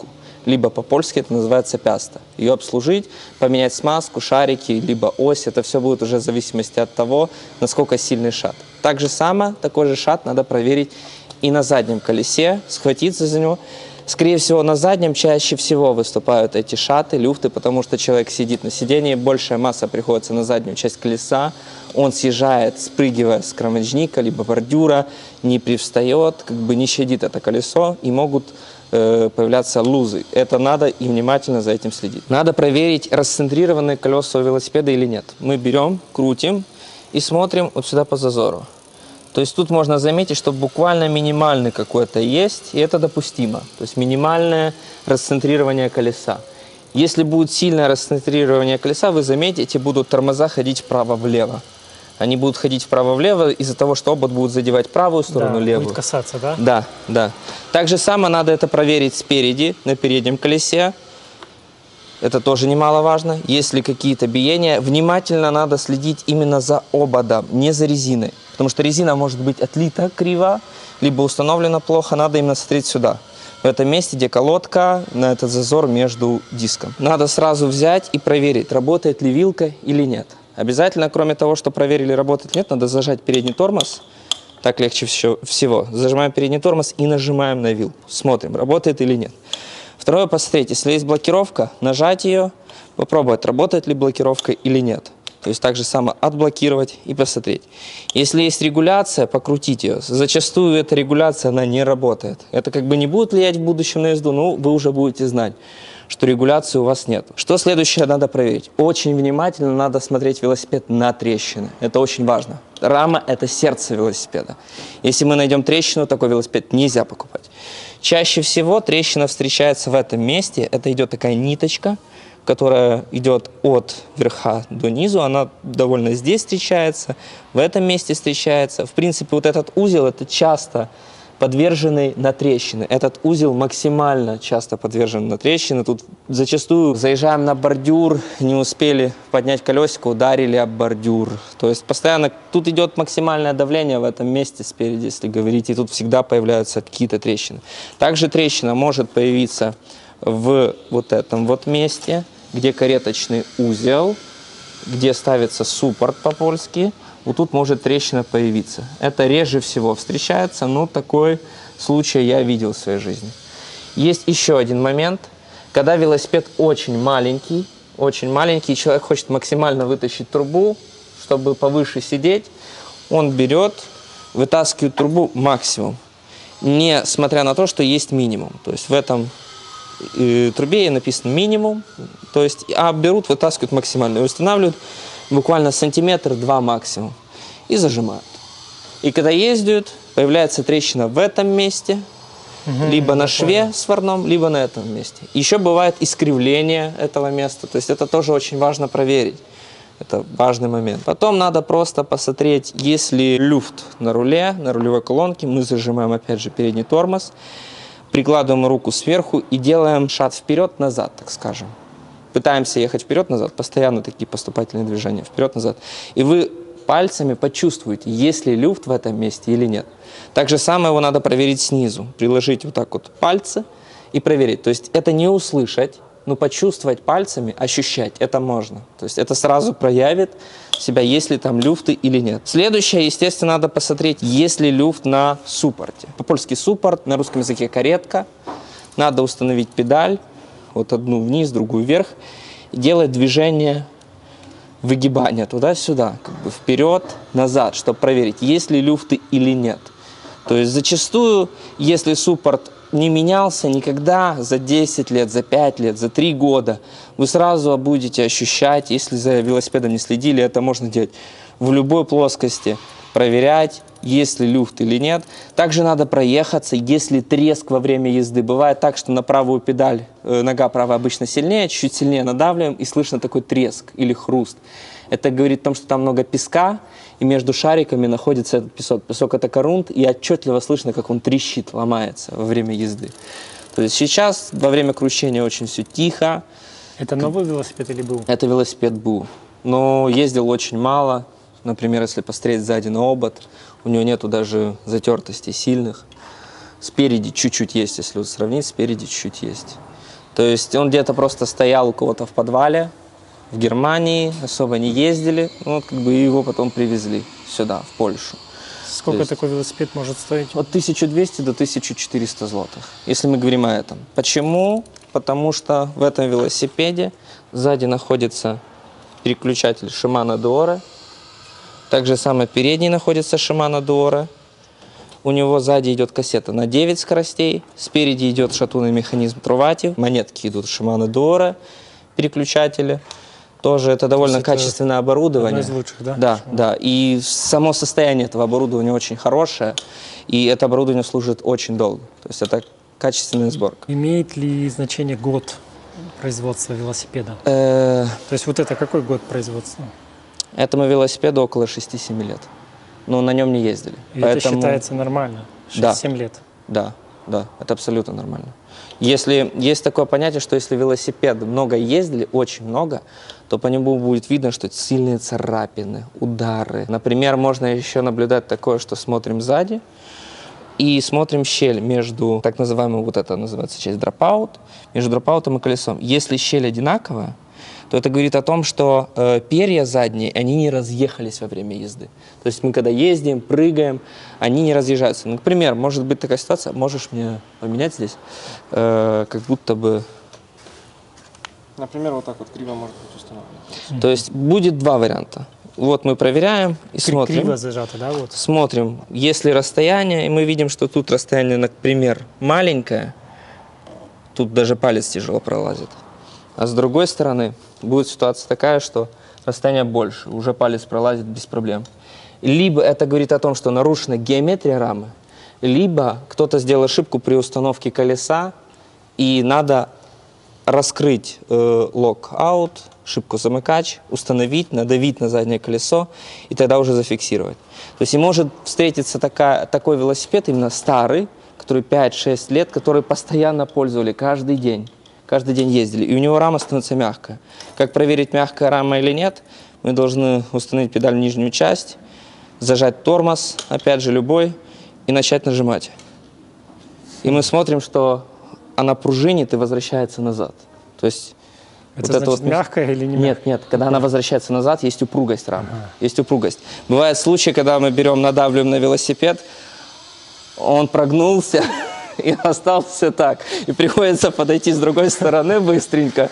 либо по-польски это называется пяста. Ее обслужить, поменять смазку, шарики, либо ось, это все будет уже в зависимости от того, насколько сильный шат. Так же самое, такой же шат надо проверить и на заднем колесе, схватиться за него. Скорее всего, на заднем чаще всего выступают эти шаты, люфты, потому что человек сидит на сидении, большая масса приходится на заднюю часть колеса, он съезжает, спрыгивая с кромочника, либо бордюра, не привстает, как бы не щадит это колесо, и могут появляться лузы. Это надо и внимательно за этим следить. Надо проверить, расцентрированные колеса у велосипеда или нет. Мы берем, крутим и смотрим вот сюда по зазору. То есть тут можно заметить, что буквально минимальный какой-то есть, и это допустимо. То есть минимальное расцентрирование колеса. Если будет сильное расцентрирование колеса, вы заметите, будут тормоза ходить вправо-влево. Они будут ходить вправо-влево из-за того, что обод будет задевать правую сторону, да, левую. Будет касаться, да? Да, да. Так же самое надо это проверить спереди, на переднем колесе. Это тоже немаловажно. Если какие-то биения, внимательно надо следить именно за ободом, не за резиной. Потому что резина может быть отлита криво, либо установлена плохо, надо именно смотреть сюда. В этом месте, где колодка, на этот зазор между диском. Надо сразу взять и проверить, работает ли вилка или нет. Обязательно, кроме того, что проверили, работает или нет, надо зажать передний тормоз. Так легче всего. Зажимаем передний тормоз и нажимаем на вилку. Смотрим, работает или нет. Второе, посмотреть, если есть блокировка, нажать ее, попробовать, работает ли блокировка или нет. То есть так же само отблокировать и посмотреть. Если есть регуляция, покрутить ее. Зачастую эта регуляция, она не работает. Это как бы не будет влиять в будущем на езду, но вы уже будете знать, что регуляции у вас нет. Что следующее надо проверить? Очень внимательно надо смотреть велосипед на трещины. Это очень важно. Рама – это сердце велосипеда. Если мы найдем трещину, такой велосипед нельзя покупать. Чаще всего трещина встречается в этом месте. Это идет такая ниточка, которая идет от верха до низу, она довольно здесь встречается, в этом месте встречается. В принципе, вот этот узел, это часто подверженный на трещины. Этот узел максимально часто подвержен на трещины. Тут зачастую заезжаем на бордюр, не успели поднять колесико, ударили об бордюр. То есть постоянно тут идет максимальное давление в этом месте спереди, если говорить, и тут всегда появляются какие-то трещины. Также трещина может появиться в вот этом вот месте, где кареточный узел, где ставится суппорт по-польски, вот тут может трещина появиться. Это реже всего встречается, но такой случай я видел в своей жизни. Есть еще один момент, когда велосипед очень маленький, человек хочет максимально вытащить трубу, чтобы повыше сидеть, он берет, вытаскивает трубу максимум, несмотря на то, что есть минимум. То есть в этом трубе написано минимум, то есть, берут, вытаскивают максимально и устанавливают буквально сантиметр-два максимум и зажимают. И когда ездят, появляется трещина в этом месте, либо на шве сварном, либо на этом месте. Еще бывает искривление этого места, то есть это тоже очень важно проверить. Это важный момент. Потом надо просто посмотреть, если люфт на руле, на рулевой колонке, мы зажимаем опять же передний тормоз, прикладываем руку сверху и делаем шаг вперед-назад, так скажем. Пытаемся ехать вперед-назад, постоянно такие поступательные движения, вперед-назад. И вы пальцами почувствуете, есть ли люфт в этом месте или нет. Так же самое его надо проверить снизу. Приложить вот так вот пальцы и проверить. То есть это не услышать, но почувствовать пальцами, ощущать, это можно. То есть это сразу проявит себя, есть ли там люфты или нет. Следующее, естественно, надо посмотреть, есть ли люфт на суппорте. По-польски суппорт, на русском языке каретка. Надо установить педаль, вот одну вниз, другую вверх, и делать движение выгибания туда-сюда, как бы вперед-назад, чтобы проверить, есть ли люфты или нет. То есть зачастую, если суппорт не менялся никогда за 10 лет, за 5 лет, за 3 года, вы сразу будете ощущать, если за велосипедом не следили, это можно делать в любой плоскости, проверять, есть ли люфт или нет. Также надо проехаться, есть ли треск во время езды. Бывает так, что на правую педаль, нога правая обычно сильнее, чуть-чуть сильнее надавливаем, и слышно такой треск или хруст. Это говорит о том, что там много песка, и между шариками находится этот песок. Песок – это корунд, и отчетливо слышно, как он трещит, ломается во время езды. То есть сейчас во время кручения очень все тихо. Это новый велосипед или был? Это велосипед был, но ездил очень мало. Например, если посмотреть сзади на обод, у него нету даже затертостей сильных. Спереди чуть-чуть есть, если вот сравнить, спереди чуть-чуть есть. То есть он где-то просто стоял у кого-то в подвале, в Германии, особо не ездили, ну, вот как бы его потом привезли сюда, в Польшу. Сколько такой велосипед может стоить? От 1200 до 1400 злотых, если мы говорим о этом. Почему? Потому что в этом велосипеде сзади находится переключатель Shimano Deore. Также самое передний находится Shimano Deore. У него сзади идет кассета на 9 скоростей. Спереди идет шатунный механизм Trovati. Монетки идут Shimano Deore, переключатели. Тоже это довольно качественное оборудование. Одно из лучших, да? Да, да. И само состояние этого оборудования очень хорошее. И это оборудование служит очень долго. То есть это качественная сборка. Имеет ли значение год производства велосипеда? То есть вот это какой год производства? Этому велосипеду около 6-7 лет. Но на нем не ездили. И это считается нормально? 6-7 лет? Да, да, это абсолютно нормально. Если есть такое понятие, что если велосипед много ездили, очень много, то по нему будет видно, что это сильные царапины, удары. Например, можно еще наблюдать такое, что смотрим сзади и смотрим щель между, так называемой, вот это называется часть дропаут, между дропаутом и колесом. Если щель одинаковая, то это говорит о том, что перья задние, они не разъехались во время езды. То есть мы когда ездим, прыгаем, они не разъезжаются. Например, может быть такая ситуация, можешь мне поменять здесь, как будто бы... Например, вот так вот криво может быть установлено. То есть будет два варианта. Вот мы проверяем и смотрим. Криво зажато, да? Вот. Смотрим, если расстояние, и мы видим, что тут расстояние, например, маленькое, тут даже палец тяжело пролазит. А с другой стороны, будет ситуация такая, что расстояние больше, уже палец пролазит без проблем. Либо это говорит о том, что нарушена геометрия рамы, либо кто-то сделал ошибку при установке колеса, и надо раскрыть лок-аут, шипку-замыкач, установить, надавить на заднее колесо, и тогда уже зафиксировать. То есть и может встретиться такой велосипед, именно старый, который 5-6 лет, который постоянно пользовали каждый день ездили, и у него рама становится мягкая. Как проверить, мягкая рама или нет? Мы должны установить педаль в нижнюю часть, зажать тормоз, опять же любой, и начать нажимать. И мы смотрим, что она пружинит и возвращается назад. То есть Это значит вот мягкая или не мягкая? Нет, когда она возвращается назад, есть упругость рамы. Есть упругость. Бывают случаи, когда мы берем, надавливаем на велосипед, он прогнулся и остался так. И приходится подойти с другой стороны быстренько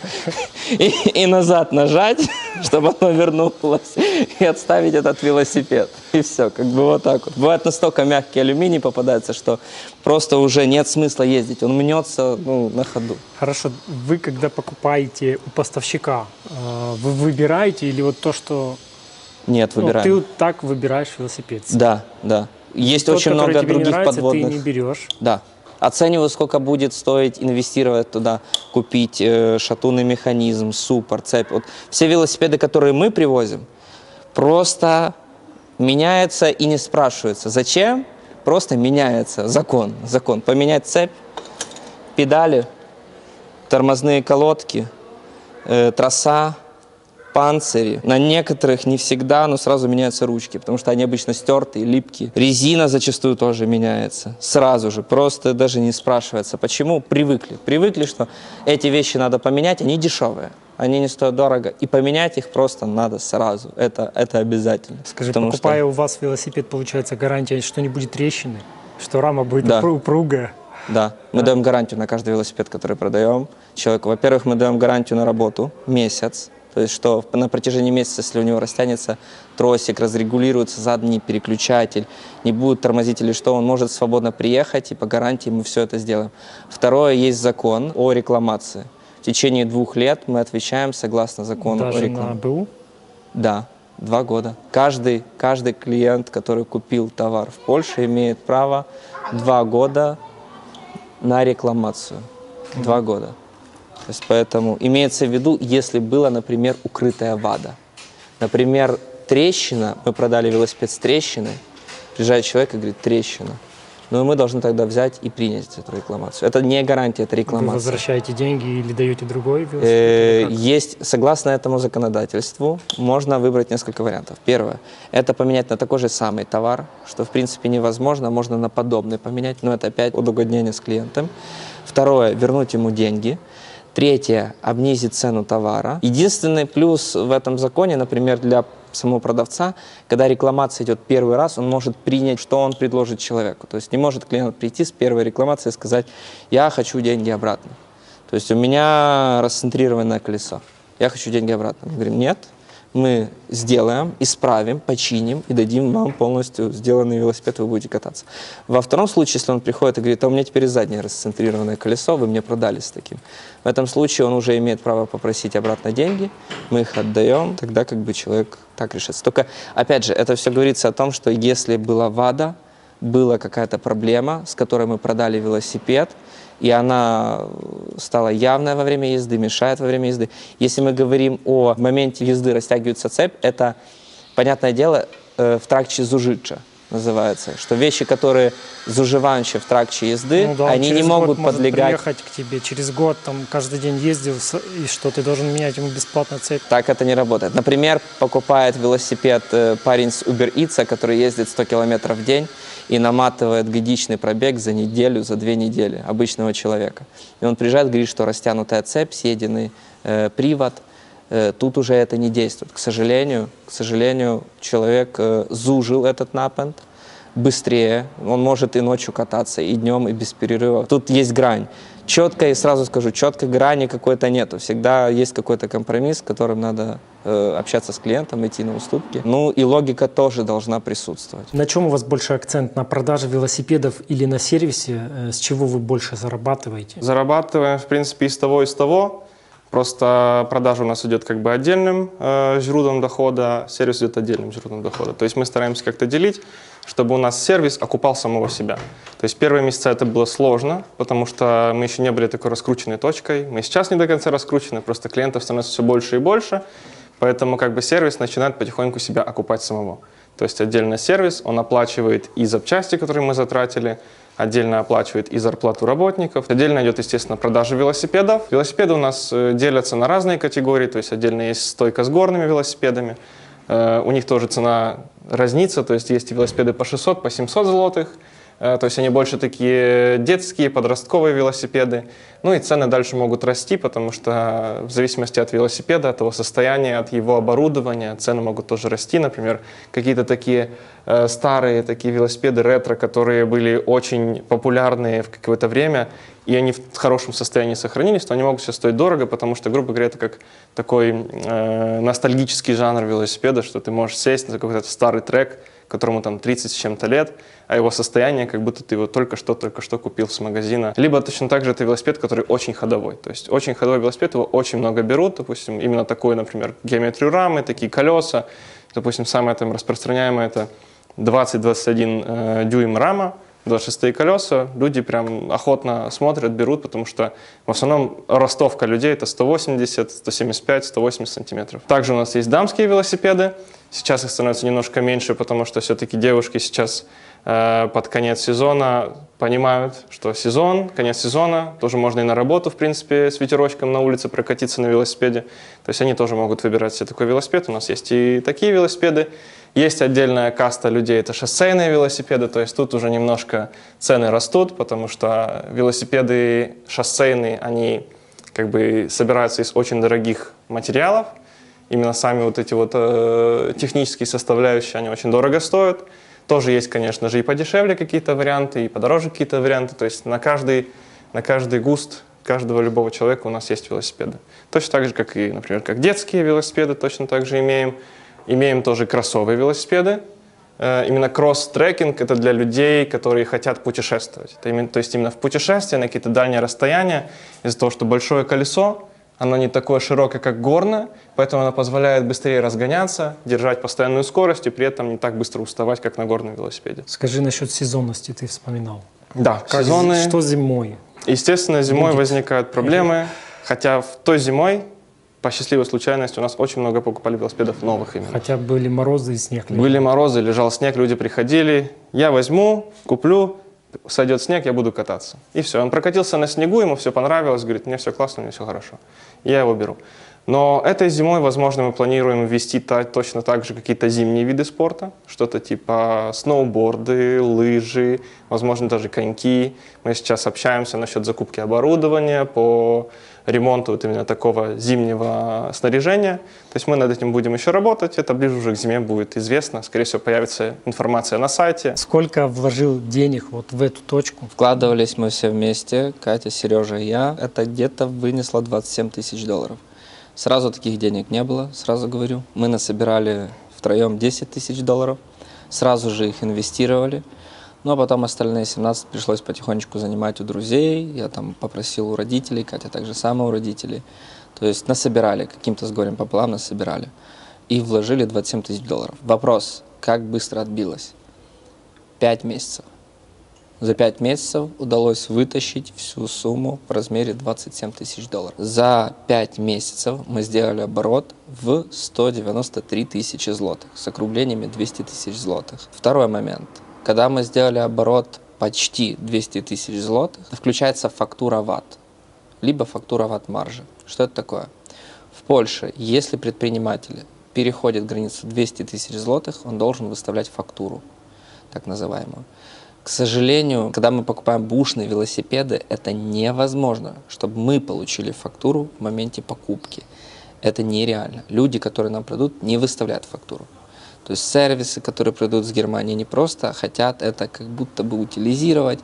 и назад нажать, чтобы оно вернулось, и отставить этот велосипед. И все, как бы вот так вот. Бывает настолько мягкий алюминий попадается, что просто уже нет смысла ездить. Он мнется на ходу. Хорошо, вы когда покупаете у поставщика, вы выбираете или вот то, что... Нет, выбираем. Ты так выбираешь велосипед? Да, да. Есть тот, очень много тебе других не нравится, подводных. Ты не берешь? Да. Оцениваю, сколько будет стоить инвестировать туда, купить шатунный механизм, суппорт, цепь. Вот все велосипеды, которые мы привозим, просто меняются и не спрашиваются. Зачем? Просто меняется закон. Поменять цепь, педали, тормозные колодки, троса, панцири. На некоторых не всегда, но сразу меняются ручки, потому что они обычно стертые, липкие. Резина зачастую тоже меняется. Сразу же, просто даже не спрашивается. Почему? Привыкли, что эти вещи надо поменять, они дешевые. Они не стоят дорого, и поменять их просто надо сразу. Это обязательно. Скажи, покупая у вас велосипед, получается гарантия, что не будет трещины, что рама будет упругая? Да, мы даем гарантию на каждый велосипед, который продаем человеку. Во-первых, мы даем гарантию на работу месяц. То есть, что на протяжении месяца, если у него растянется тросик, разрегулируется задний переключатель, не будет тормозить или что, он может свободно приехать, и по гарантии мы все это сделаем. Второе, есть закон о рекламации. В течение 2 лет мы отвечаем согласно закону о рекламе. Даже на БУ? Да, 2 года. Каждый клиент, который купил товар в Польше, имеет право 2 года на рекламацию. 2 года. То есть поэтому имеется в виду, если была, например, укрытая вада. Например, трещина, мы продали велосипед с трещиной, приезжает человек и говорит, трещина. Ну и мы должны тогда взять и принять эту рекламацию. Это не гарантия, это рекламация. Вы возвращаете деньги или даете другой велосипед? Есть, согласно этому законодательству, можно выбрать несколько вариантов. Первое, это поменять на такой же самый товар, что в принципе невозможно, можно на подобный поменять, но это опять удогоднение с клиентом. Второе, вернуть ему деньги. Третье – обнизить цену товара. Единственный плюс в этом законе, например, для самого продавца, когда рекламация идет первый раз, он может принять, что он предложит человеку. То есть не может клиент прийти с первой рекламацией и сказать: я хочу деньги обратно. То есть у меня расцентрированное колесо, я хочу деньги обратно. Мы говорим: нет, мы сделаем, исправим, починим и дадим вам полностью сделанный велосипед, вы будете кататься. Во втором случае, если он приходит и говорит: а у меня теперь заднее расцентрированное колесо, вы мне продали с таким. В этом случае он уже имеет право попросить обратно деньги, мы их отдаем, тогда как бы человек так решится. Только, опять же, это все говорится о том, что если была ВАДА, была какая-то проблема, с которой мы продали велосипед, и она стала явная во время езды, мешает во время езды. Если мы говорим о моменте езды растягивается цепь, это, понятное дело, в тракте зужича называется, что вещи, которые зуживающие в тракте езды, Ну да, они не через могут год может подлегать. приехать к тебе через год, там каждый день ездил, и что, ты должен менять ему бесплатно цепь? Так это не работает. Например, покупает велосипед парень с Uber Eats, который ездит 100 километров в день и наматывает годичный пробег за неделю, за 2 недели обычного человека. И он приезжает, говорит, что растянутая цепь, съеденный привод. Тут уже это не действует. К сожалению, человек зужил этот напэнд быстрее. Он может и ночью кататься, и днем, и без перерыва. Тут есть грань. Четкой, сразу скажу, четкой грани какой-то нету. Всегда есть какой-то компромисс, с которым надо общаться с клиентом, идти на уступки. Ну и логика тоже должна присутствовать. На чем у вас больше акцент? На продаже велосипедов или на сервисе? С чего вы больше зарабатываете? Зарабатываем, в принципе, и с того, и с того. Просто продажа у нас идет как бы отдельным жрудом дохода, сервис идет отдельным жрудом дохода. То есть мы стараемся как-то делить, чтобы у нас сервис окупал самого себя. То есть первые месяца это было сложно, потому что мы еще не были такой раскрученной точкой. Мы сейчас не до конца раскручены, просто клиентов становится все больше и больше. Поэтому как бы сервис начинает потихоньку себя окупать самого. То есть отдельно сервис, он оплачивает и запчасти, которые мы затратили, отдельно оплачивает и зарплату работников. Отдельно идет, естественно, продажа велосипедов. Велосипеды у нас делятся на разные категории, то есть отдельно есть стойка с горными велосипедами. У них тоже цена разнится, то есть есть велосипеды по 600, по 700 злотых. То есть они больше такие детские, подростковые велосипеды. Ну и цены дальше могут расти, потому что в зависимости от велосипеда, от его состояния, от его оборудования, цены могут тоже расти. Например, какие-то такие старые такие велосипеды ретро, которые были очень популярны в какое-то время, и они в хорошем состоянии сохранились, то они могут сейчас стоить дорого, потому что, грубо говоря, это как такой ностальгический жанр велосипеда, что ты можешь сесть на какой-то старый трек, которому там 30 с чем-то лет, а его состояние, как будто ты его только что купил с магазина. Либо точно так же это велосипед, который очень ходовой. То есть очень ходовой велосипед, его очень много берут, допустим, именно такой, например, геометрию рамы, такие колеса. Допустим, самое там распространяемое это 20-21 дюйм рама, 26 колеса. Люди прям охотно смотрят, берут, потому что в основном ростовка людей это 180, 175, 180 сантиметров. Также у нас есть дамские велосипеды. Сейчас их становится немножко меньше, потому что все-таки девушки сейчас под конец сезона понимают, что сезон, конец сезона, тоже можно и на работу, в принципе, с ветерочком на улице прокатиться на велосипеде. То есть они тоже могут выбирать себе такой велосипед. У нас есть и такие велосипеды. Есть отдельная каста людей, это шоссейные велосипеды, то есть тут уже немножко цены растут, потому что велосипеды шоссейные, они как бы собираются из очень дорогих материалов. Именно сами вот эти вот технические составляющие, они очень дорого стоят. Тоже есть, конечно же, и подешевле какие-то варианты, и подороже какие-то варианты. То есть на каждый густ каждого любого человека у нас есть велосипеды. Точно так же, как и, например, как детские велосипеды, точно так же имеем. Имеем тоже кроссовые велосипеды. Именно кросс-трекинг – это для людей, которые хотят путешествовать. То есть именно в путешествии на какие-то дальние расстояния, из-за того, что большое колесо, оно не такое широкое, как горное, поэтому оно позволяет быстрее разгоняться, держать постоянную скорость и при этом не так быстро уставать, как на горном велосипеде. Скажи насчет сезонности, ты вспоминал. Да, Как, сезоны. что зимой? Естественно, зимой Будет. возникают проблемы, хотя в той зимой, по счастливой случайности, у нас очень много покупали велосипедов новых именно. Хотя были морозы и снег. Были морозы, лежал снег, люди приходили, я возьму, куплю, сойдет снег, я буду кататься. И все, он прокатился на снегу, ему все понравилось, говорит, мне все классно, мне все хорошо. И я его беру. Но этой зимой, возможно, мы планируем ввести точно так же какие-то зимние виды спорта, что-то типа сноуборды, лыжи, возможно, даже коньки. Мы сейчас общаемся насчет закупки оборудования по ремонта вот именно такого зимнего снаряжения. То есть мы над этим будем еще работать, это ближе уже к зиме будет известно. Скорее всего, появится информация на сайте. Сколько вложил денег вот в эту точку? Вкладывались мы все вместе, Катя, Сережа и я. Это где-то вынесло 27 тысяч долларов. Сразу таких денег не было, сразу говорю. Мы насобирали втроем 10 тысяч долларов, сразу же их инвестировали. Ну, а потом остальные 17 пришлось потихонечку занимать у друзей. Я там попросил у родителей, Катя так же самое у родителей. То есть насобирали, каким-то с горем пополам насобирали. И вложили 27 тысяч долларов. Вопрос, как быстро отбилось? 5 месяцев. За 5 месяцев удалось вытащить всю сумму в размере 27 тысяч долларов. За 5 месяцев мы сделали оборот в 193 тысячи злотых с округлениями 200 тысяч злотых. Второй момент. Когда мы сделали оборот почти 200 тысяч злотых, включается фактура ватт, либо фактура ватт-маржи. Что это такое? В Польше, если предприниматель переходит границу 200 тысяч злотых, он должен выставлять фактуру, так называемую. К сожалению, когда мы покупаем бэушные велосипеды, это невозможно, чтобы мы получили фактуру в моменте покупки. Это нереально. Люди, которые нам продают, не выставляют фактуру. То есть сервисы, которые придут с Германии, не просто хотят это как будто бы утилизировать.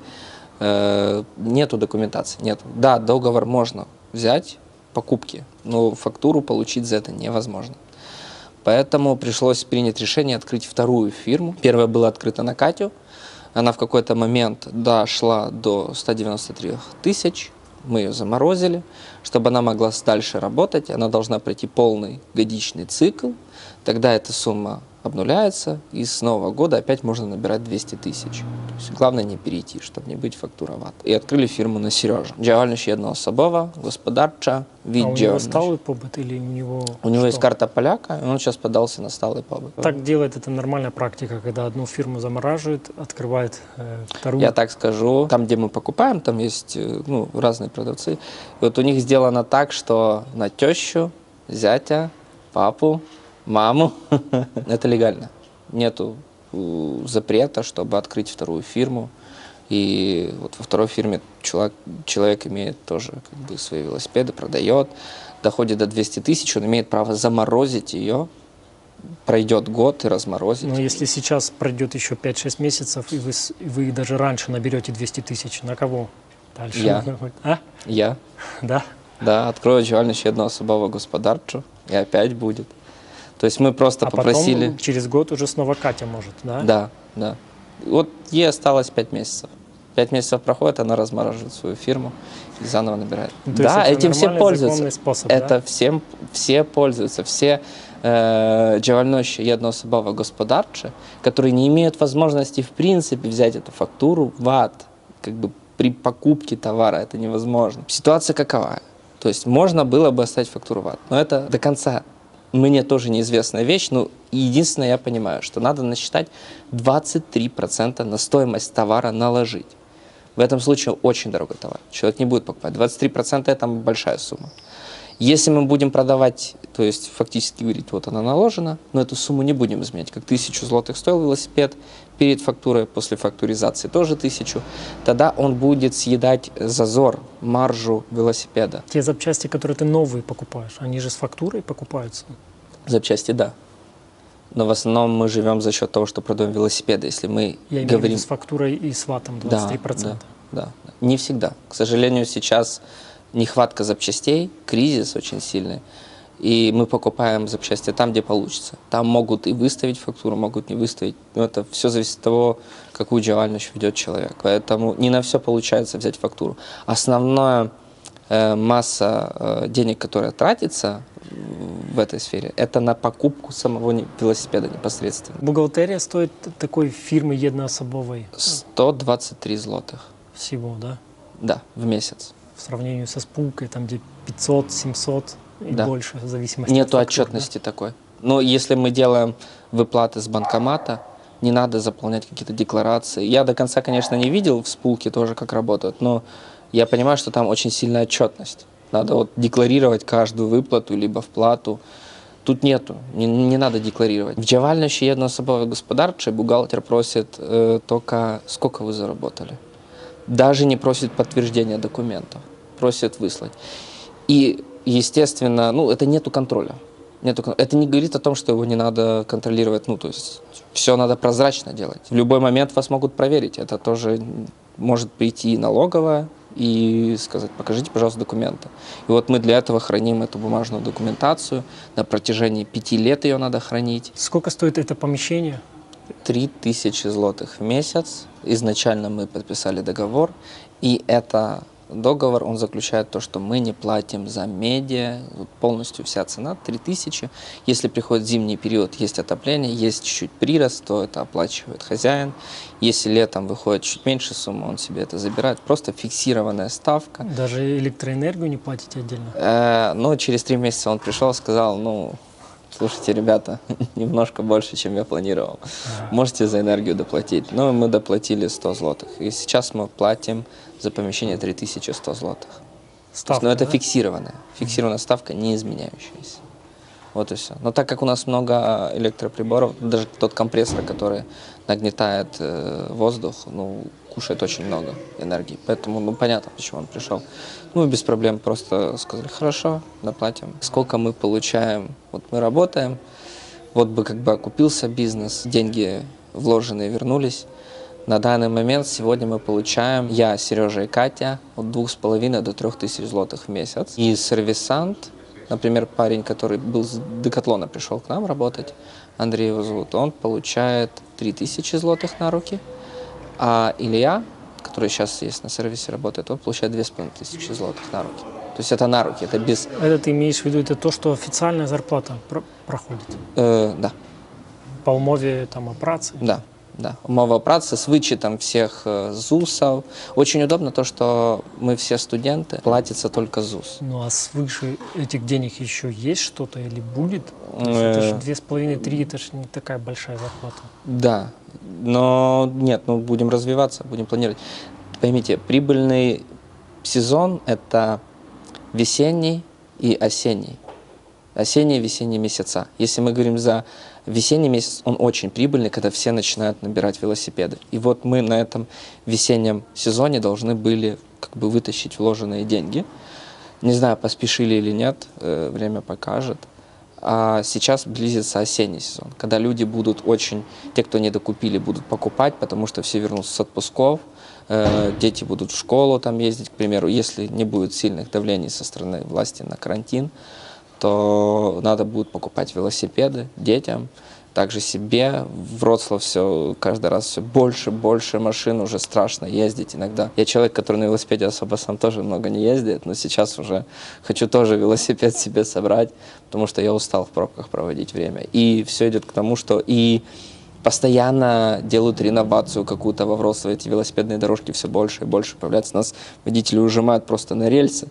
Нету документации, нету. Да, договор можно взять, покупки, но фактуру получить за это невозможно. Поэтому пришлось принять решение открыть вторую фирму. Первая была открыта на Катю. Она в какой-то момент дошла до 193 тысяч. Мы ее заморозили. Чтобы она могла дальше работать, она должна пройти полный годичный цикл. Тогда эта сумма обнуляется, и с нового года опять можно набирать 200 тысяч. То есть главное не перейти, чтобы не быть фактуроват. И открыли фирму на Сережу. Działalność jednoosobowa, gospodarcza, вид А у него сталый побыт или у него У него что? есть карта поляка, и он сейчас подался на сталый побыт. Так делает, это нормальная практика, когда одну фирму замораживает, открывает вторую. Я так скажу, там, где мы покупаем, там есть разные продавцы. И вот у них сделано так, что на тещу, зятя, папу, маму это легально. Нету запрета, чтобы открыть вторую фирму. И вот во второй фирме человек имеет тоже как бы свои велосипеды, продает, доходит до 200 тысяч, он имеет право заморозить ее. Пройдет год и разморозить. Но если сейчас пройдет еще 5-6 месяцев, и вы даже раньше наберете 200 тысяч, на кого дальше? Я. А? Я. Да? Да, открою działalność jednoosobową gospodarczą, и опять будет. То есть мы просто попросили... Потом через год уже снова Катя может, да? Да, да. Вот ей осталось 5 месяцев. 5 месяцев проходит, она размораживает свою фирму и заново набирает. Ну, да, этим все пользуются. Способ, это да? все пользуются. Все działalności jednoosobowo gospodarcze, которые не имеют возможности в принципе взять эту фактуру в ватт. Как бы при покупке товара это невозможно. Ситуация какова? То есть можно было бы оставить фактуру ватт, но это до конца мне тоже неизвестная вещь, но единственное, я понимаю, что надо насчитать 23% на стоимость товара наложить. В этом случае очень дорогой товар. Человек не будет покупать. 23% это большая сумма. Если мы будем продавать, то есть фактически говорить, вот она наложена, но эту сумму не будем изменять. Как 1000 злотых стоил велосипед, перед фактурой, после фактуризации тоже 1000, тогда он будет съедать зазор, маржу велосипеда. Те запчасти, которые ты новые покупаешь, они же с фактурой покупаются? Запчасти, да. Но в основном мы живем за счет того, что продаем велосипеды. Если мы Я имею в говорим... виду с фактурой и с ваттом 23%. Да. Не всегда. К сожалению, сейчас нехватка запчастей, кризис очень сильный. И мы покупаем запчасти там, где получится. Там могут и выставить фактуру, могут не выставить. Но это все зависит от того, какую działalność ведет человек. Поэтому не на все получается взять фактуру. Основная масса денег, которая тратится в этой сфере, это на покупку самого велосипеда непосредственно. Бухгалтерия стоит такой фирмы jednoosobowej 123 злотых. всего, да? Да, в месяц. В сравнении со спулкой, там где 500, 700 и Да. больше, в зависимости Нету от фактур, отчетности такой. Но если мы делаем выплаты с банкомата, не надо заполнять какие-то декларации. Я до конца, конечно, не видел в спулке тоже, как работают, но я понимаю, что там очень сильная отчетность. Надо вот декларировать каждую выплату либо вплату. Тут нету, не надо декларировать. В działalności jednoosobowej gospodarczej бухгалтер просит только сколько вы заработали. Даже не просит подтверждения документов, просит выслать. И, естественно, ну, это нету контроля. Это не говорит о том, что его не надо контролировать. Ну, то есть все надо прозрачно делать. В любой момент вас могут проверить. Это тоже может прийти налоговая и сказать: покажите, пожалуйста, документы. И вот мы для этого храним эту бумажную документацию. На протяжении 5 лет ее надо хранить. Сколько стоит это помещение? 3000 злотых в месяц. Изначально мы подписали договор, и это договор, он заключает то, что мы не платим за медиа, вот полностью вся цена 3000. Если приходит зимний период, есть отопление, есть чуть-чуть прирост, то это оплачивает хозяин. Если летом выходит чуть меньше суммы, он себе это забирает. Просто фиксированная ставка. Даже электроэнергию не платите отдельно? Но через 3 месяца он пришел и сказал: ну, слушайте, ребята, немножко больше, чем я планировал. Можете за энергию доплатить? Ну, мы доплатили 100 злотых. И сейчас мы платим за помещение 3100 злотых. Ставка, Но это да? фиксированная ставка, не изменяющаяся. Вот и все. Но так как у нас много электроприборов, даже тот компрессор, который нагнетает воздух, ну, кушает очень много энергии. Поэтому, ну, понятно, почему он пришел. Ну, без проблем просто сказали: хорошо, доплатим. Сколько мы получаем? Вот мы работаем, вот бы как бы окупился бизнес, деньги вложенные вернулись. На данный момент сегодня мы получаем, я, Сережа и Катя, от 2500 до 3000 злотых в месяц. И сервисант, например, парень, который был с Декатлона, пришел к нам работать, Андрей его зовут, он получает 3000 злотых на руки. А Илья, который сейчас есть на сервисе, работает, он получает 2500 злотых на руки. То есть это на руки, это без... Это ты имеешь в виду, это то, что официальная зарплата проходит? Да. По умове там о праці? Да. Да, умова працы с вычетом всех ЗУСов. Очень удобно то, что мы все студенты, платится только ЗУС. Ну а свыше этих денег еще есть что-то или будет? То есть это же 2,5-3, это же не такая большая зарплата. Да, но нет, ну будем развиваться, будем планировать. Поймите, прибыльный сезон – это весенний и осенний. Осенние и весенние месяца. Если мы говорим за весенний месяц, он очень прибыльный, когда все начинают набирать велосипеды. И вот мы на этом весеннем сезоне должны были как бы вытащить вложенные деньги. Не знаю, поспешили или нет, время покажет. А сейчас близится осенний сезон, когда люди будут очень, те, кто не докупили, будут покупать, потому что все вернутся с отпусков, дети будут в школу там ездить, к примеру. Если не будет сильных давлений со стороны власти на карантин, то надо будет покупать велосипеды детям, также себе. В Вроцлав все, каждый раз все больше машин, уже страшно ездить иногда. Я человек, который на велосипеде особо сам тоже много не ездит, но сейчас уже хочу тоже велосипед себе собрать, потому что я устал в пробках проводить время. И все идет к тому, что и постоянно делают реновацию какую-то во Вроцлаве, эти велосипедные дорожки все больше и больше появляются. Нас водители ужимают просто на рельсы.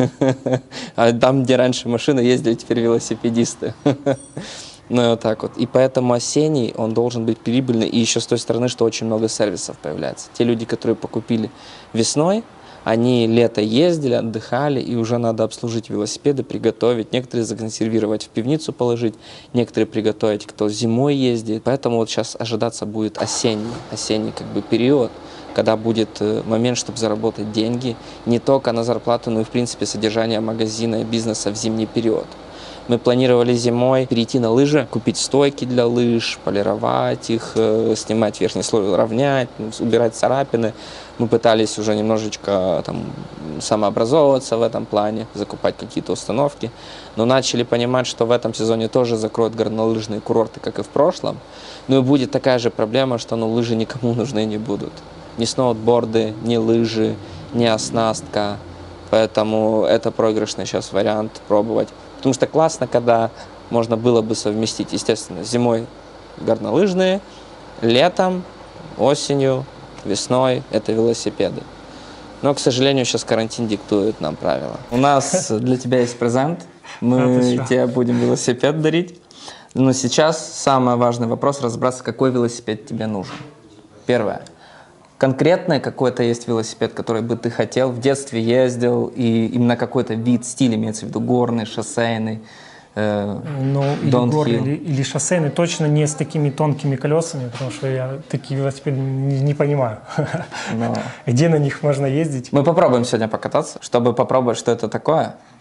А там, где раньше машины ездили, теперь велосипедисты. Ну, вот так вот. И поэтому осенний, он должен быть прибыльный. И еще с той стороны, что очень много сервисов появляется. Те люди, которые покупили весной, они лето ездили, отдыхали, и уже надо обслужить велосипеды, приготовить. Некоторые законсервировать в пивницу положить, некоторые приготовить, кто зимой ездит. Поэтому вот сейчас ожидаться будет осенний как бы период, когда будет момент, чтобы заработать деньги не только на зарплату, но и в принципе содержание магазина и бизнеса в зимний период. Мы планировали зимой перейти на лыжи, купить стойки для лыж, полировать их, снимать верхний слой, равнять, убирать царапины. Мы пытались уже немножечко там самообразовываться в этом плане, закупать какие-то установки. Но начали понимать, что в этом сезоне тоже закроют горнолыжные курорты, как и в прошлом. Ну и будет такая же проблема, что лыжи никому нужны не будут. Ни сноуборды, ни лыжи, ни оснастка. Поэтому это проигрышный сейчас вариант пробовать. Потому что классно, когда можно было бы совместить, естественно, зимой горнолыжные, летом, осенью, весной это велосипеды. Но, к сожалению, сейчас карантин диктует нам правила. У нас для тебя есть презент. Мы тебе будем велосипед дарить. Но сейчас самый важный вопрос – разобраться, какой велосипед тебе нужен. Первое. Конкретный какой-то есть велосипед, который бы ты хотел, в детстве ездил, и именно какой-то вид, стиль, имеется в виду горный, шоссейный, Ну, или горный, или шоссейный, точно не с такими тонкими колесами, потому что я такие велосипеды не понимаю. Но... Где на них можно ездить? Мы попробуем сегодня покататься, чтобы попробовать, что это такое.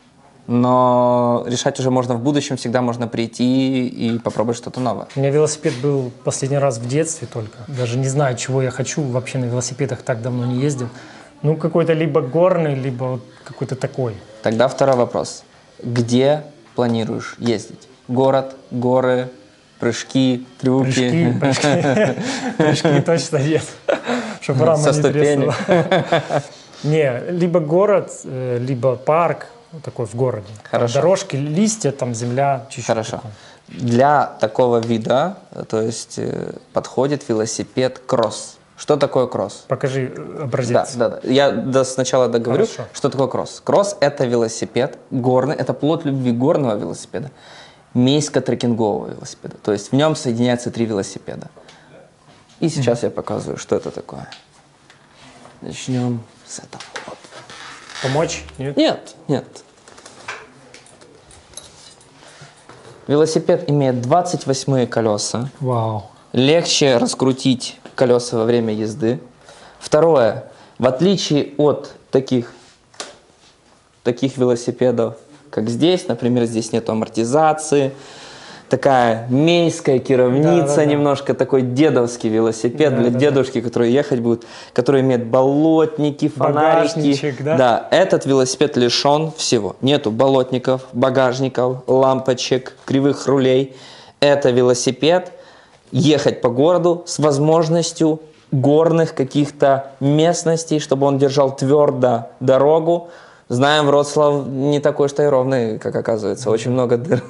но решать уже можно в будущем, всегда можно прийти и попробовать что-то новое. У меня велосипед был последний раз в детстве только. Даже не знаю, чего я хочу. Вообще на велосипедах так давно не ездил. Ну, какой-то либо горный, либо вот какой-то такой. Тогда второй вопрос. Где планируешь ездить? Город, горы, прыжки, трюки? Прыжки точно нет. Чтобы рама Со не ступенек. треснула. Не, либо город, либо парк, вот такой в городе. Там Хорошо. дорожки, листья, там земля, чуть-чуть. Хорошо. такое. Для такого вида, то есть подходит велосипед кросс. Что такое кросс? Покажи образец. Да. Я сначала договорю, Хорошо. что такое кросс. Кросс – это велосипед горный, это плод любви горного велосипеда, мейско-трекингового велосипеда. То есть в нем соединяются 3 велосипеда. И сейчас я показываю, что это такое. Начнем с этого. Вот. Помочь? Нет? Нет. Велосипед имеет 28-е колеса. Вау. Легче раскрутить колеса во время езды. Второе. В отличие от таких велосипедов, как здесь, например, здесь нет амортизации, такая мейская кировница, Да. немножко такой дедовский велосипед для дедушки, который ехать будет, который имеет болотники, фонарики. Багажничек, да? Да, этот велосипед лишен всего. Нету болотников, багажников, лампочек, кривых рулей. Это велосипед ехать по городу с возможностью горных каких-то местностей, чтобы он держал твердо дорогу. Знаем, Вроцлав не такой уж и ровный, как оказывается. Очень много дыр,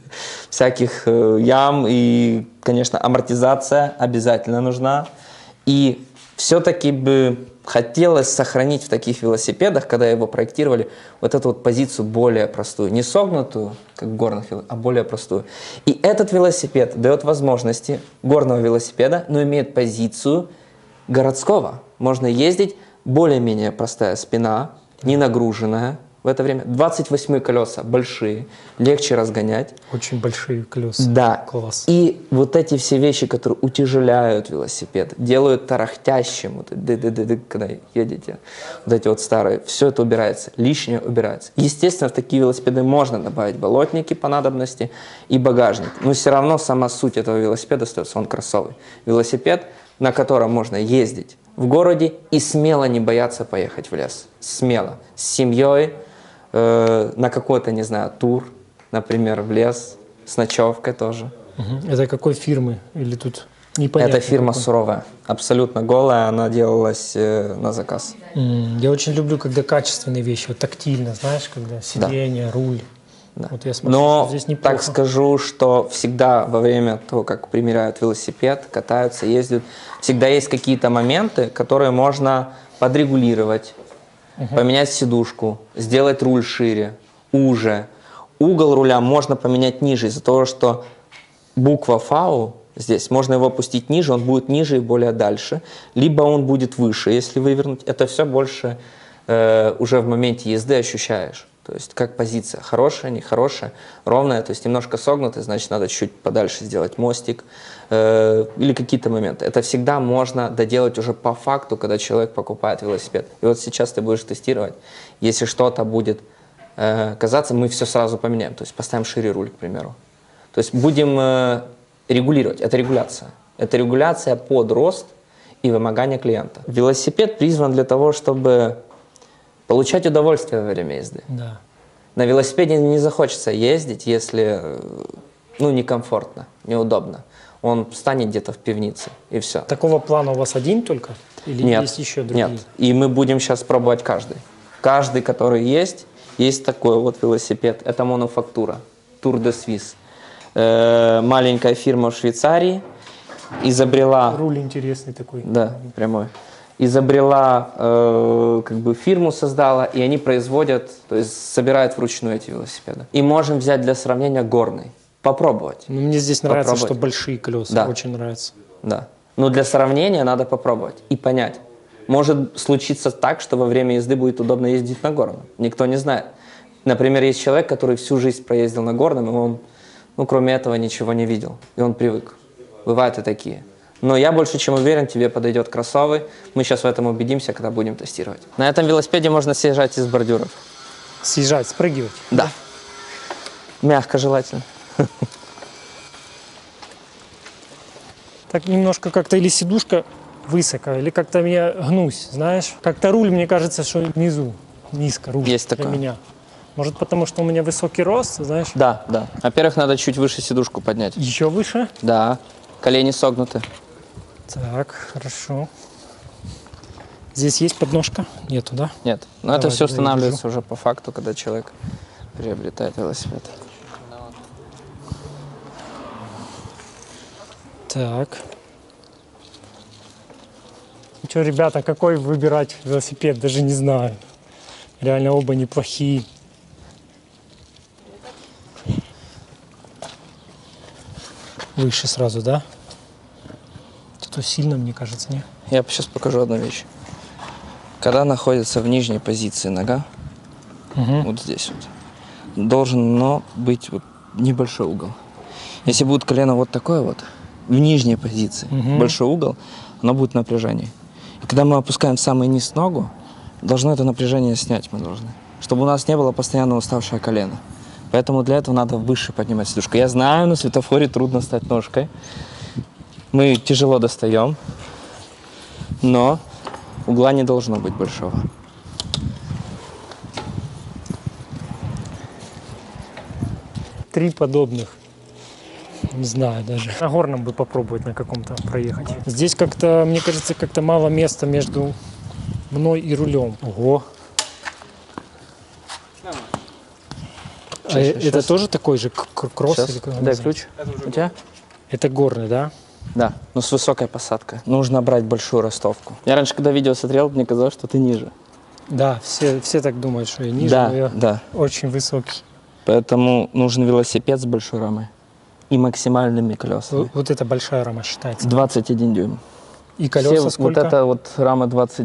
всяких ям. И, конечно, амортизация обязательно нужна. И все-таки бы хотелось сохранить в таких велосипедах, когда его проектировали, вот эту вот позицию более простую. Не согнутую, как в горных, а более простую. И этот велосипед дает возможности горного велосипеда, но имеет позицию городского. Можно ездить, более-менее простая спина, не нагруженная в это время. 28 колеса большие, легче разгонять. Очень большие колеса. Да. Класс. И вот эти все вещи, которые утяжеляют велосипед, делают тарахтящим, вот, когда едете, вот эти вот старые, все это убирается, лишнее убирается. Естественно, в такие велосипеды можно добавить болотники по надобности и багажник. Но все равно сама суть этого велосипеда остается, он кроссовый. Велосипед, на котором можно ездить в городе и смело не бояться поехать в лес. Смело. С семьей, на какой-то, не знаю, тур, например, в лес, с ночевкой тоже. Это какой фирмы? Или тут непонятно? Это фирма какой? суровая, абсолютно голая, она делалась на заказ. Я очень люблю, когда качественные вещи, вот тактильно, знаешь, когда сиденье, руль. Да. Вот я смотрю, Но что здесь неплохо. так скажу, что всегда во время того, как примеряют велосипед, катаются, ездят, всегда есть какие-то моменты, которые можно подрегулировать, поменять сидушку, сделать руль шире, уже. Угол руля можно поменять ниже из-за того, что буква «фау» здесь, можно его опустить ниже, он будет ниже и более дальше, либо он будет выше, если вывернуть. Это все больше уже в моменте езды ощущаешь. То есть как позиция, хорошая, нехорошая, ровная, то есть немножко согнутая, значит надо чуть подальше сделать мостик или какие-то моменты. Это всегда можно доделать уже по факту, когда человек покупает велосипед. И вот сейчас ты будешь тестировать, если что-то будет казаться, мы все сразу поменяем, то есть поставим шире руль, к примеру. То есть будем регулировать, это регуляция. Это регуляция под рост и вымогание клиента. Велосипед призван для того, чтобы получать удовольствие во время езды. Да. На велосипеде не захочется ездить, если некомфортно, неудобно. Он станет где-то в пивнице, и все. Такого плана у вас один только? Или Нет, есть еще другие? нет. И мы будем сейчас пробовать каждый. Каждый, который есть такой вот велосипед. Это мануфактура, Tour de Suisse. Маленькая фирма в Швейцарии изобрела... Руль интересный такой. Да, прямой. Изобрела, фирму создала, и они производят, то есть собирают вручную эти велосипеды. И можем взять для сравнения горный, попробовать. Ну, мне здесь нравится, Попробовать. что большие колеса. Да. Очень нравится. Да. Но для сравнения надо попробовать и понять. Может случиться так, что во время езды будет удобно ездить на горном. Никто не знает. Например, есть человек, который всю жизнь проездил на горном, и он, кроме этого, ничего не видел. И он привык. Бывают и такие. Но я больше чем уверен, тебе подойдет кроссовый. Мы сейчас в этом убедимся, когда будем тестировать. На этом велосипеде можно съезжать из бордюров. Съезжать, спрыгивать. Да. Мягко желательно. Так немножко как-то или сидушка высоко, или как-то я гнусь, знаешь. Как-то руль, мне кажется, что внизу, низко руль Есть для такое. меня. Может, потому что у меня высокий рост, знаешь? Да, да. Во-первых, надо чуть выше сидушку поднять. Еще выше. Да. Колени согнуты. Так, хорошо. Здесь есть подножка? Нету, да? Нет. Но это Давай, все тогда я устанавливается уже по факту, когда человек приобретает велосипед. Так. Ну что, ребята, какой выбирать велосипед, даже не знаю. Реально оба неплохие. Выше сразу, да? Что-то сильно, мне кажется, не? Я сейчас покажу одну вещь. Когда находится в нижней позиции нога, вот здесь вот, должен быть вот небольшой угол. Если будет колено вот такое вот, в нижней позиции, большой угол, оно будет напряжение. И когда мы опускаем в самый низ ногу, должно это напряжение снять мы должны, чтобы у нас не было постоянно уставшее колено. Поэтому для этого надо выше поднимать сидушку. Я знаю, на светофоре трудно стать ножкой. Мы тяжело достаем, но угла не должно быть большого. Три подобных. Не знаю даже. На горном бы попробовать на каком-то проехать. Здесь как-то, мне кажется, как-то мало места между мной и рулем. Ого. А это тоже такой же кросс? Сейчас, или как он дай называется? ключ. У тебя? Это горный, да? Да, но с высокой посадкой. Нужно брать большую ростовку. Я раньше, когда видео смотрел, мне казалось, что ты ниже. Да, все так думают, что я ниже, Да, но я да. очень высокий. Поэтому нужен велосипед с большой рамой и максимальными колесами. Вот эта большая рама считается. 21 дюйм. И колеса Все, сколько? Вот это вот рама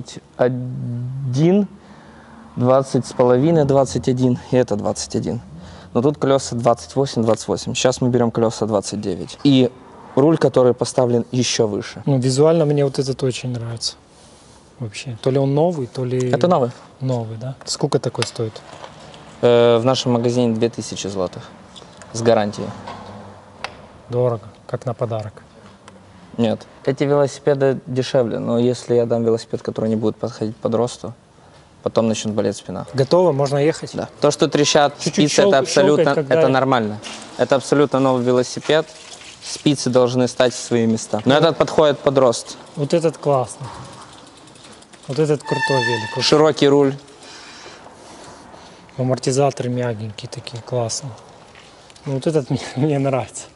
21, 20 с половиной 21 и это 21. Но тут колеса 28. Сейчас мы берем колеса 29. И руль, который поставлен еще выше. Ну, визуально мне вот этот очень нравится. Вообще. То ли он новый, то ли... Это новый. Новый, да? Сколько такой стоит? В нашем магазине 2000 злотых. С гарантией. Дорого, как на подарок. Нет. Эти велосипеды дешевле, но если я дам велосипед, который не будет подходить под росту, потом начнет болеть спина. Готово? Можно ехать? Да. То, что трещат Чуть-чуть спицы, это абсолютно щелкает, когда- это нормально. Это абсолютно новый велосипед. Спицы должны стать в свои места. Но этот подходит под рост. Вот этот классный. Вот этот крутой велик. Вот Широкий руль. амортизаторы мягенькие такие, классно. Ну, вот этот мне нравится.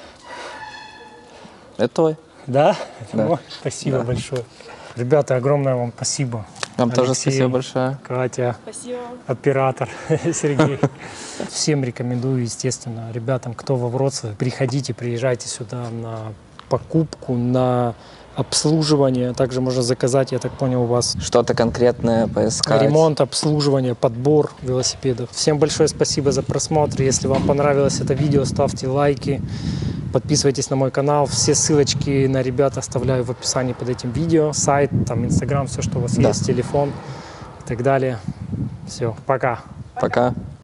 Это твой. Да? Да. О, спасибо Да. большое. Ребята, огромное вам спасибо. Вам тоже Алексей, спасибо большое. Катя, Спасибо. оператор Сергей. Всем рекомендую, естественно, ребятам, кто во Вроцлаве, приезжайте сюда на покупку, на обслуживание. Также можно заказать, я так понял, у вас Что-то конкретное поискать. ремонт, обслуживание, подбор велосипедов. Всем большое спасибо за просмотр. Если вам понравилось это видео, ставьте лайки, подписывайтесь на мой канал. Все ссылочки на ребят оставляю в описании под этим видео. Сайт, там, Инстаграм, все, что у вас Да. есть, телефон и так далее. Все, пока. Пока.